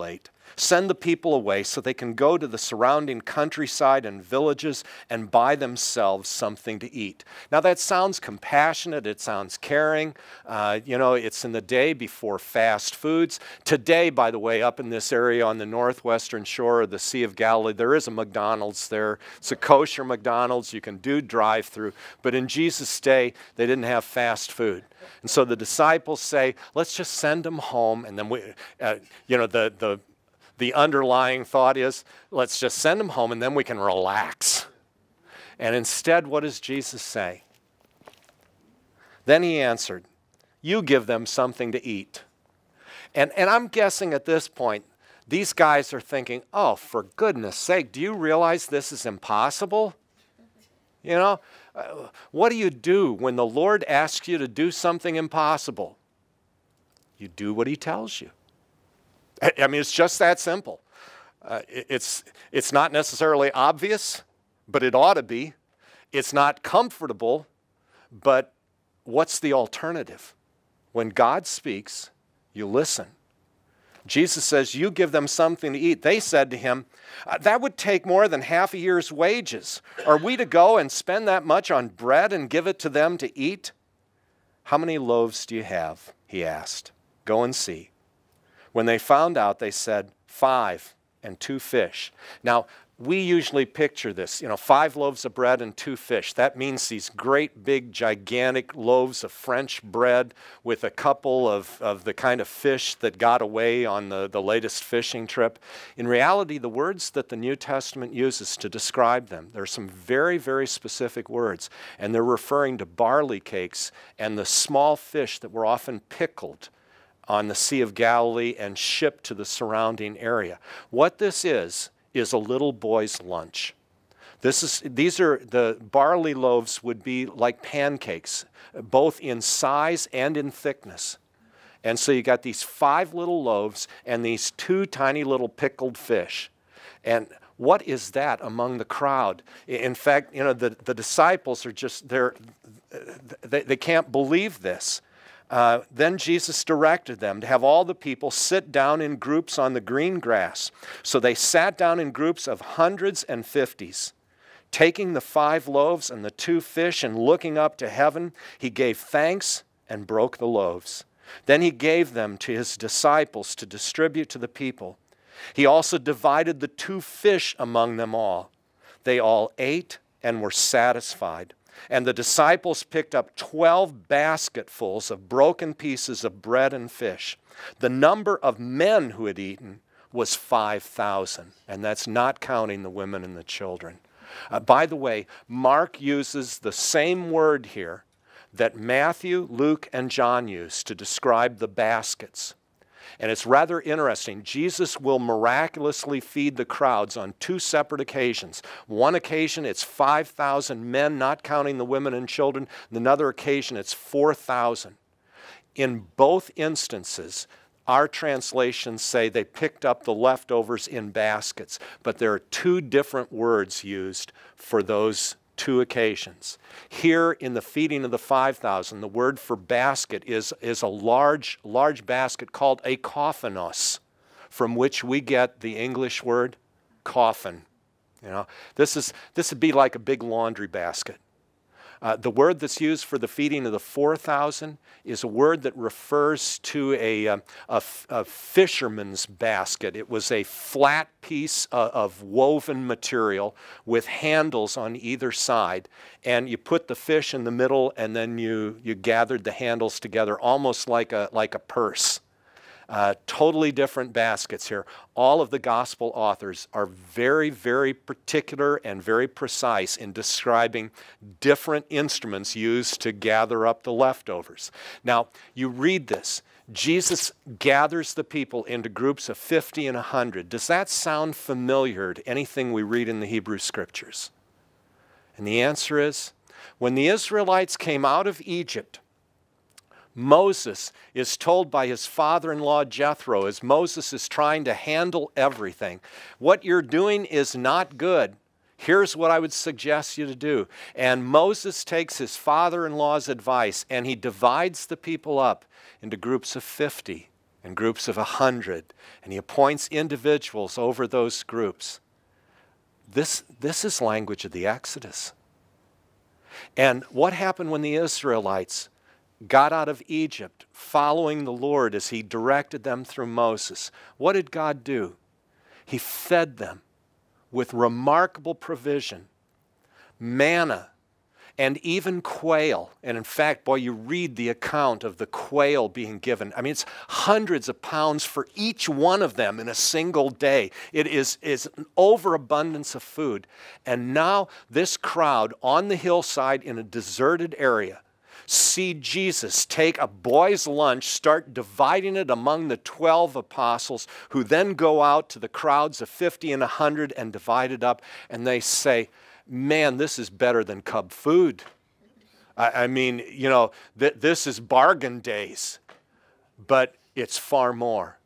Send the people away so they can go to the surrounding countryside and villages and buy themselves something to eat. Now that sounds compassionate, it sounds caring. Uh, you know, it's in the day before fast foods. Today, by the way, up in this area on the northwestern shore of the Sea of Galilee, there is a McDonald's there. It's a kosher McDonald's. You can do drive-through. But in Jesus' day, they didn't have fast food. And so the disciples say, let's just send them home. And then we, uh, you know, the, the, The underlying thought is, let's just send them home and then we can relax. And instead, what does Jesus say? Then he answered, you give them something to eat. And, and I'm guessing at this point, these guys are thinking, oh, for goodness sake, do you realize this is impossible? You know, uh, what do you do when the Lord asks you to do something impossible? You do what he tells you. I mean, it's just that simple. Uh, it's, it's not necessarily obvious, but it ought to be. It's not comfortable, but what's the alternative? When God speaks, you listen. Jesus says, you give them something to eat. They said to him, that would take more than half a year's wages. Are we to go and spend that much on bread and give it to them to eat? How many loaves do you have? He asked. Go and see. When they found out, they said, five and two fish. Now, we usually picture this, you know, five loaves of bread and two fish. That means these great, big, gigantic loaves of French bread with a couple of, of the kind of fish that got away on the, the latest fishing trip. In reality, the words that the New Testament uses to describe them, there are some very, very specific words, and they're referring to barley cakes and the small fish that were often pickled on the Sea of Galilee and shipped to the surrounding area. What this is, is a little boy's lunch. This is, these are, the barley loaves would be like pancakes, both in size and in thickness. And so you got these five little loaves and these two tiny little pickled fish. And what is that among the crowd? In fact, you know, the, the disciples are just, they're, they, they can't believe this. Uh, then Jesus directed them to have all the people sit down in groups on the green grass. So they sat down in groups of hundreds and fifties. Taking the five loaves and the two fish and looking up to heaven, he gave thanks and broke the loaves. Then he gave them to his disciples to distribute to the people. He also divided the two fish among them all. They all ate and were satisfied. And the disciples picked up twelve basketfuls of broken pieces of bread and fish. The number of men who had eaten was five thousand, and that's not counting the women and the children. Uh, by the way, Mark uses the same word here that Matthew, Luke, and John use to describe the baskets. And it's rather interesting. Jesus will miraculously feed the crowds on two separate occasions. One occasion, it's five thousand men, not counting the women and children. And another occasion, it's four thousand. In both instances, our translations say they picked up the leftovers in baskets. But there are two different words used for those two occasions. Here in the feeding of the five thousand, the word for basket is, is a large, large basket called a kophanos, from which we get the English word coffin. You know, this is, this would be like a big laundry basket. Uh, the word that's used for the feeding of the four thousand is a word that refers to a, a, a, a fisherman's basket. It was a flat piece of, of woven material with handles on either side. And you put the fish in the middle and then you, you gathered the handles together almost like a, like a purse. Uh, totally different baskets here. All of the gospel authors are very, very particular and very precise in describing different instruments used to gather up the leftovers. Now, you read this. Jesus gathers the people into groups of fifty and one hundred. Does that sound familiar to anything we read in the Hebrew Scriptures? And the answer is, when the Israelites came out of Egypt, Moses is told by his father-in-law Jethro, as Moses is trying to handle everything, what you're doing is not good. Here's what I would suggest you to do. And Moses takes his father-in-law's advice and he divides the people up into groups of fifty and groups of a hundred, and he appoints individuals over those groups. This, this is language of the Exodus. And what happened when the Israelites got out of Egypt, following the Lord as he directed them through Moses? What did God do? He fed them with remarkable provision, manna, and even quail. And in fact, boy, you read the account of the quail being given. I mean, it's hundreds of pounds for each one of them in a single day. It is, is an overabundance of food. And now this crowd on the hillside in a deserted area see Jesus take a boy's lunch, start dividing it among the twelve apostles, who then go out to the crowds of fifty and a hundred and divide it up, and they say, man, this is better than Cub food. I, I mean, you know, th this is bargain days, but it's far more.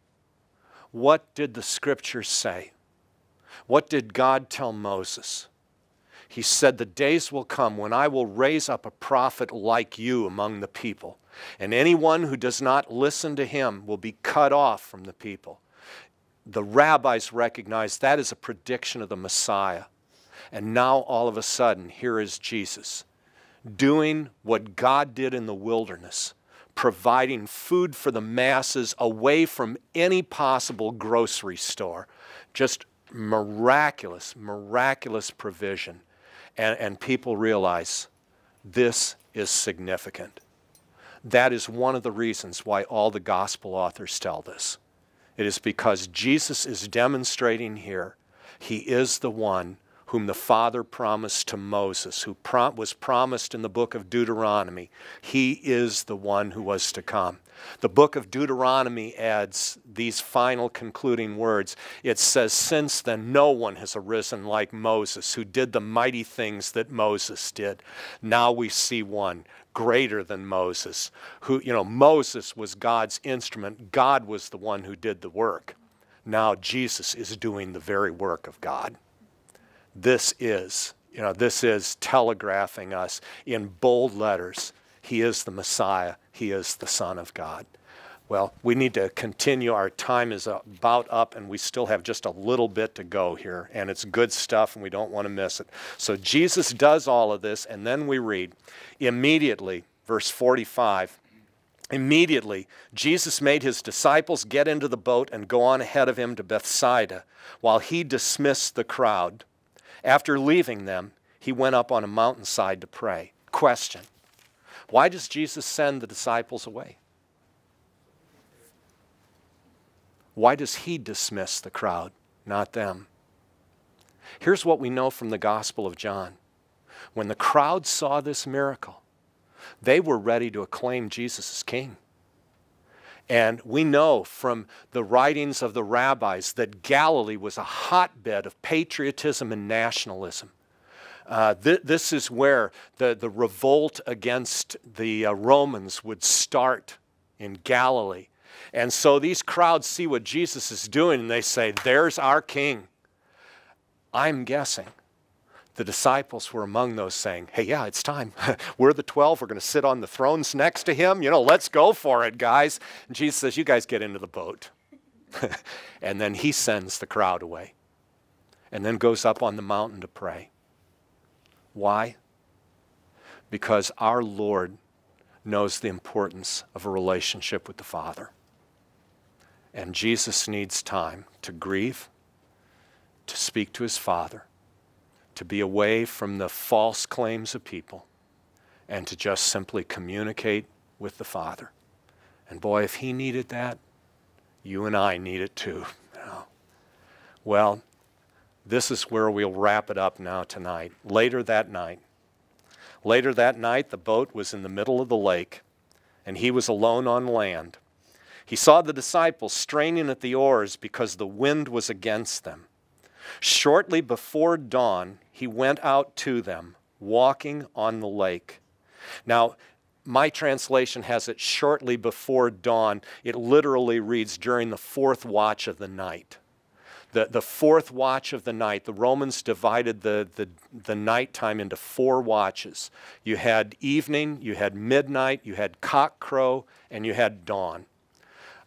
What did the scriptures say? What did God tell Moses? He said, the days will come when I will raise up a prophet like you among the people, and anyone who does not listen to him will be cut off from the people. The rabbis recognized that is a prediction of the Messiah. And now all of a sudden, here is Jesus doing what God did in the wilderness, providing food for the masses away from any possible grocery store. Just miraculous, miraculous provision. And, and people realize this is significant. That is one of the reasons why all the gospel authors tell this. It is because Jesus is demonstrating here he is the one whom the Father promised to Moses, who prom was promised in the book of Deuteronomy. He is the one who was to come. The book of Deuteronomy adds these final concluding words. It says, since then no one has arisen like Moses, who did the mighty things that Moses did. Now we see one greater than Moses, who, you know, Moses was God's instrument. God was the one who did the work. Now Jesus is doing the very work of God. This is, you know, this is telegraphing us in bold letters. He is the Messiah. He is the Son of God. Well, we need to continue. Our time is about up, and we still have just a little bit to go here. And it's good stuff, and we don't want to miss it. So Jesus does all of this, and then we read, immediately, verse forty-five, immediately, Jesus made his disciples get into the boat and go on ahead of him to Bethsaida, while he dismissed the crowd. After leaving them, he went up on a mountainside to pray. Question: why does Jesus send the disciples away? Why does he dismiss the crowd, not them? Here's what we know from the Gospel of John. When the crowd saw this miracle, they were ready to acclaim Jesus as king. And we know from the writings of the rabbis that Galilee was a hotbed of patriotism and nationalism. Uh, th this is where the, the revolt against the uh, Romans would start in Galilee. And so these crowds see what Jesus is doing and they say, there's our king. I'm guessing the disciples were among those saying, hey, yeah, it's time. We're the twelve. We're going to sit on the thrones next to him. You know, let's go for it, guys. And Jesus says, you guys get into the boat. And then he sends the crowd away and then goes up on the mountain to pray. Why? Because our Lord knows the importance of a relationship with the Father. And Jesus needs time to grieve, to speak to his Father, to be away from the false claims of people, and to just simply communicate with the Father. And boy, if he needed that, you and I need it too. You know? Well, this is where we'll wrap it up now tonight. Later that night, later that night, the boat was in the middle of the lake, and he was alone on land. He saw the disciples straining at the oars because the wind was against them. Shortly before dawn, he went out to them, walking on the lake. Now, my translation has it shortly before dawn. It literally reads during the fourth watch of the night. The, the fourth watch of the night, the Romans divided the, the, the nighttime into four watches. You had evening, you had midnight, you had cockcrow, and you had dawn.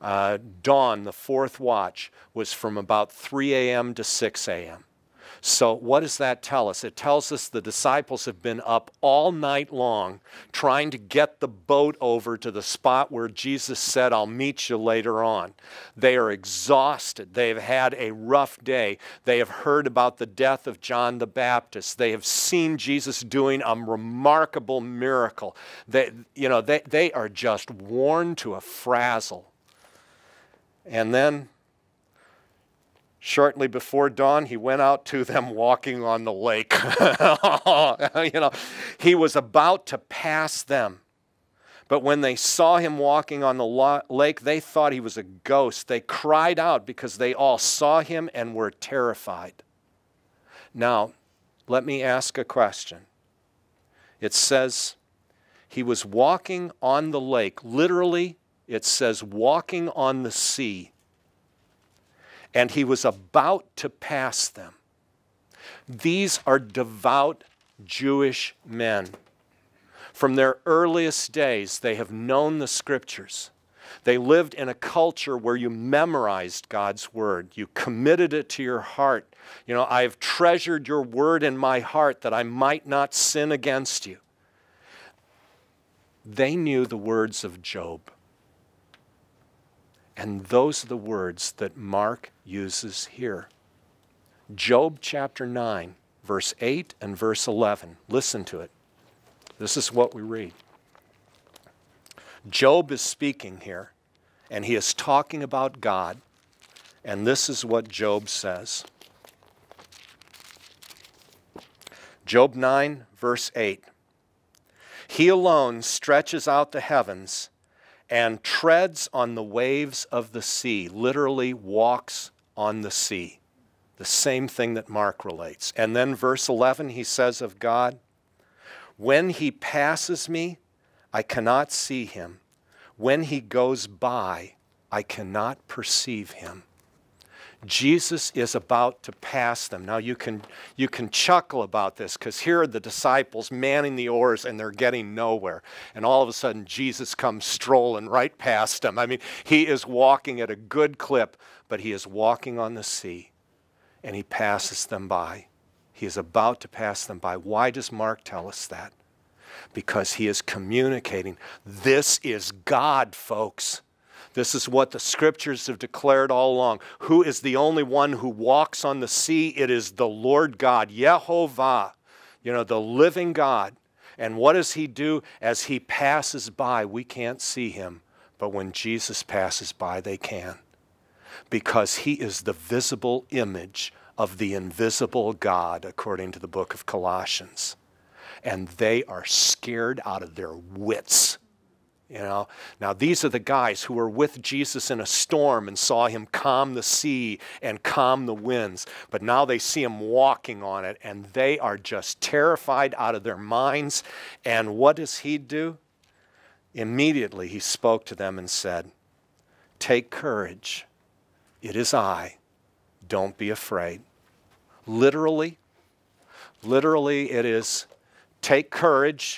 Uh, dawn, the fourth watch, was from about three a m to six a m So what does that tell us? It tells us the disciples have been up all night long trying to get the boat over to the spot where Jesus said, I'll meet you later on. They are exhausted. They have had a rough day. They have heard about the death of John the Baptist. They have seen Jesus doing a remarkable miracle. They, you know, they, they are just worn to a frazzle. And then shortly before dawn, he went out to them walking on the lake. You know, he was about to pass them. But when they saw him walking on the lake, they thought he was a ghost. They cried out because they all saw him and were terrified. Now, let me ask a question. It says he was walking on the lake. Literally, it says walking on the sea. And he was about to pass them. These are devout Jewish men. From their earliest days, they have known the Scriptures. They lived in a culture where you memorized God's Word. You committed it to your heart. You know, I have treasured your Word in my heart that I might not sin against you. They knew the words of Job. And those are the words that Mark uses here. Job chapter nine, verse eight and verse eleven. Listen to it. This is what we read. Job is speaking here, and he is talking about God. And this is what Job says. Job nine, verse eight. He alone stretches out the heavens and treads on the waves of the sea, literally walks on the sea. The same thing that Mark relates. And then verse eleven, he says of God, when he passes me, I cannot see him. When he goes by, I cannot perceive him. Jesus is about to pass them. Now you can, you can chuckle about this because here are the disciples manning the oars and they're getting nowhere. And all of a sudden Jesus comes strolling right past them. I mean, he is walking at a good clip, but he is walking on the sea and he passes them by. He is about to pass them by. Why does Mark tell us that? Because he is communicating. This is God, folks. This is what the Scriptures have declared all along. Who is the only one who walks on the sea? It is the Lord God, Yehovah, you know, the living God. And what does he do as he passes by? We can't see him, but when Jesus passes by, they can. Because he is the visible image of the invisible God, according to the book of Colossians. And they are scared out of their wits. You know, now these are the guys who were with Jesus in a storm and saw him calm the sea and calm the winds. But now they see him walking on it and they are just terrified out of their minds. And what does he do? Immediately he spoke to them and said, take courage. It is I. Don't be afraid. Literally, literally it is, take courage.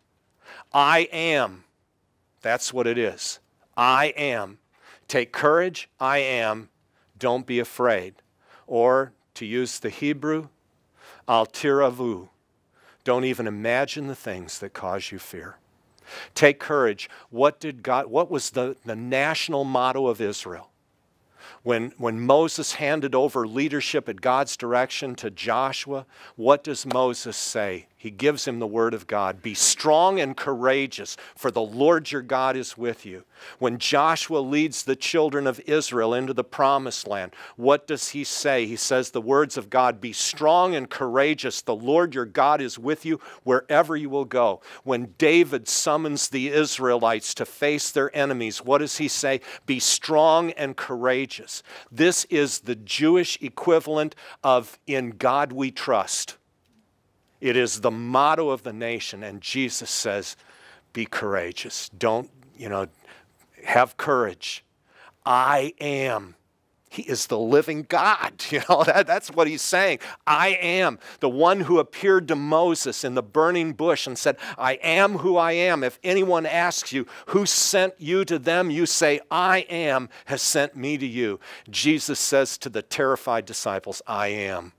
I am. That's what it is. I am. Take courage, I am. Don't be afraid. Or, to use the Hebrew, al tiravu. Don't even imagine the things that cause you fear. Take courage. What did God, what was the, the national motto of Israel? When, when Moses handed over leadership at God's direction to Joshua, what does Moses say? He gives him the word of God. Be strong and courageous, for the Lord your God is with you. When Joshua leads the children of Israel into the promised land, what does he say? He says the words of God, be strong and courageous. The Lord your God is with you wherever you will go. When David summons the Israelites to face their enemies, what does he say? Be strong and courageous. This is the Jewish equivalent of in God we trust. It is the motto of the nation, and Jesus says, be courageous. Don't, you know, have courage. I am. He is the living God. You know, that, that's what he's saying. I am the one who appeared to Moses in the burning bush and said, I am who I am. If anyone asks you, who sent you to them, you say, I am has sent me to you. Jesus says to the terrified disciples, I am.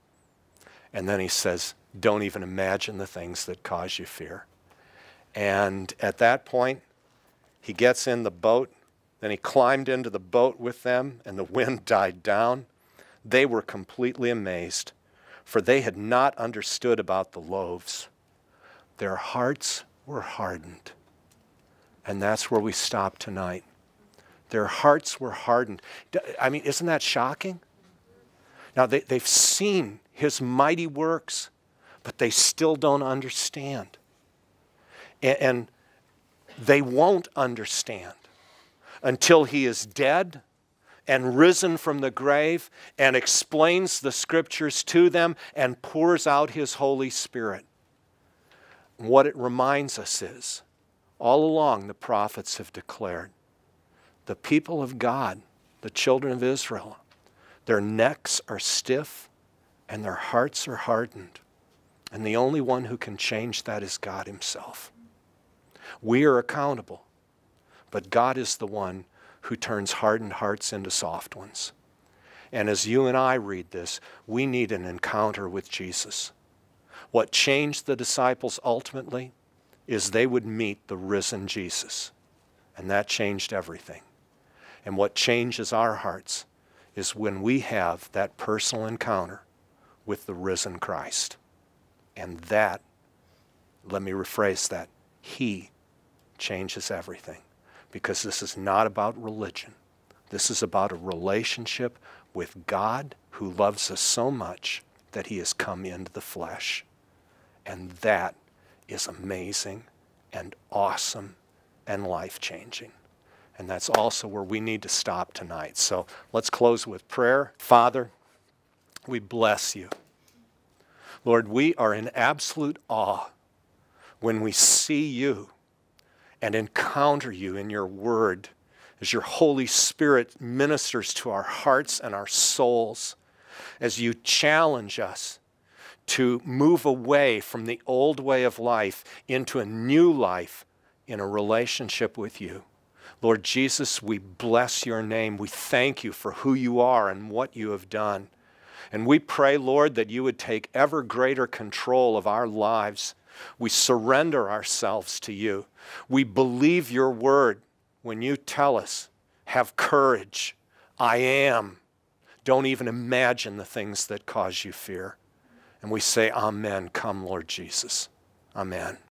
And then he says, don't even imagine the things that cause you fear. And at that point, he gets in the boat. Then he climbed into the boat with them, and the wind died down. They were completely amazed, for they had not understood about the loaves. Their hearts were hardened. And that's where we stop tonight. Their hearts were hardened. I mean, isn't that shocking? Now, they, they've seen his mighty works, but they still don't understand. And, and they won't understand until he is dead and risen from the grave and explains the scriptures to them and pours out his Holy Spirit. What it reminds us is, all along the prophets have declared, the people of God, the children of Israel, their necks are stiff and their hearts are hardened. And the only one who can change that is God himself. We are accountable. But God is the one who turns hardened hearts into soft ones. And as you and I read this, we need an encounter with Jesus. What changed the disciples ultimately is they would meet the risen Jesus. And that changed everything. And what changes our hearts is when we have that personal encounter with the risen Christ. And that, let me rephrase that, he changes everything. Because this is not about religion. This is about a relationship with God who loves us so much that he has come into the flesh. And that is amazing and awesome and life-changing. And that's also where we need to stop tonight. So let's close with prayer. Father, we bless you. Lord, we are in absolute awe when we see you and encounter you in your word as your Holy Spirit ministers to our hearts and our souls, as you challenge us to move away from the old way of life into a new life in a relationship with you. Lord Jesus, we bless your name. We thank you for who you are and what you have done. And we pray, Lord, that you would take ever greater control of our lives. We surrender ourselves to you. We believe your word when you tell us, have courage, I am. Don't even imagine the things that cause you fear. And we say, amen, come Lord Jesus. Amen.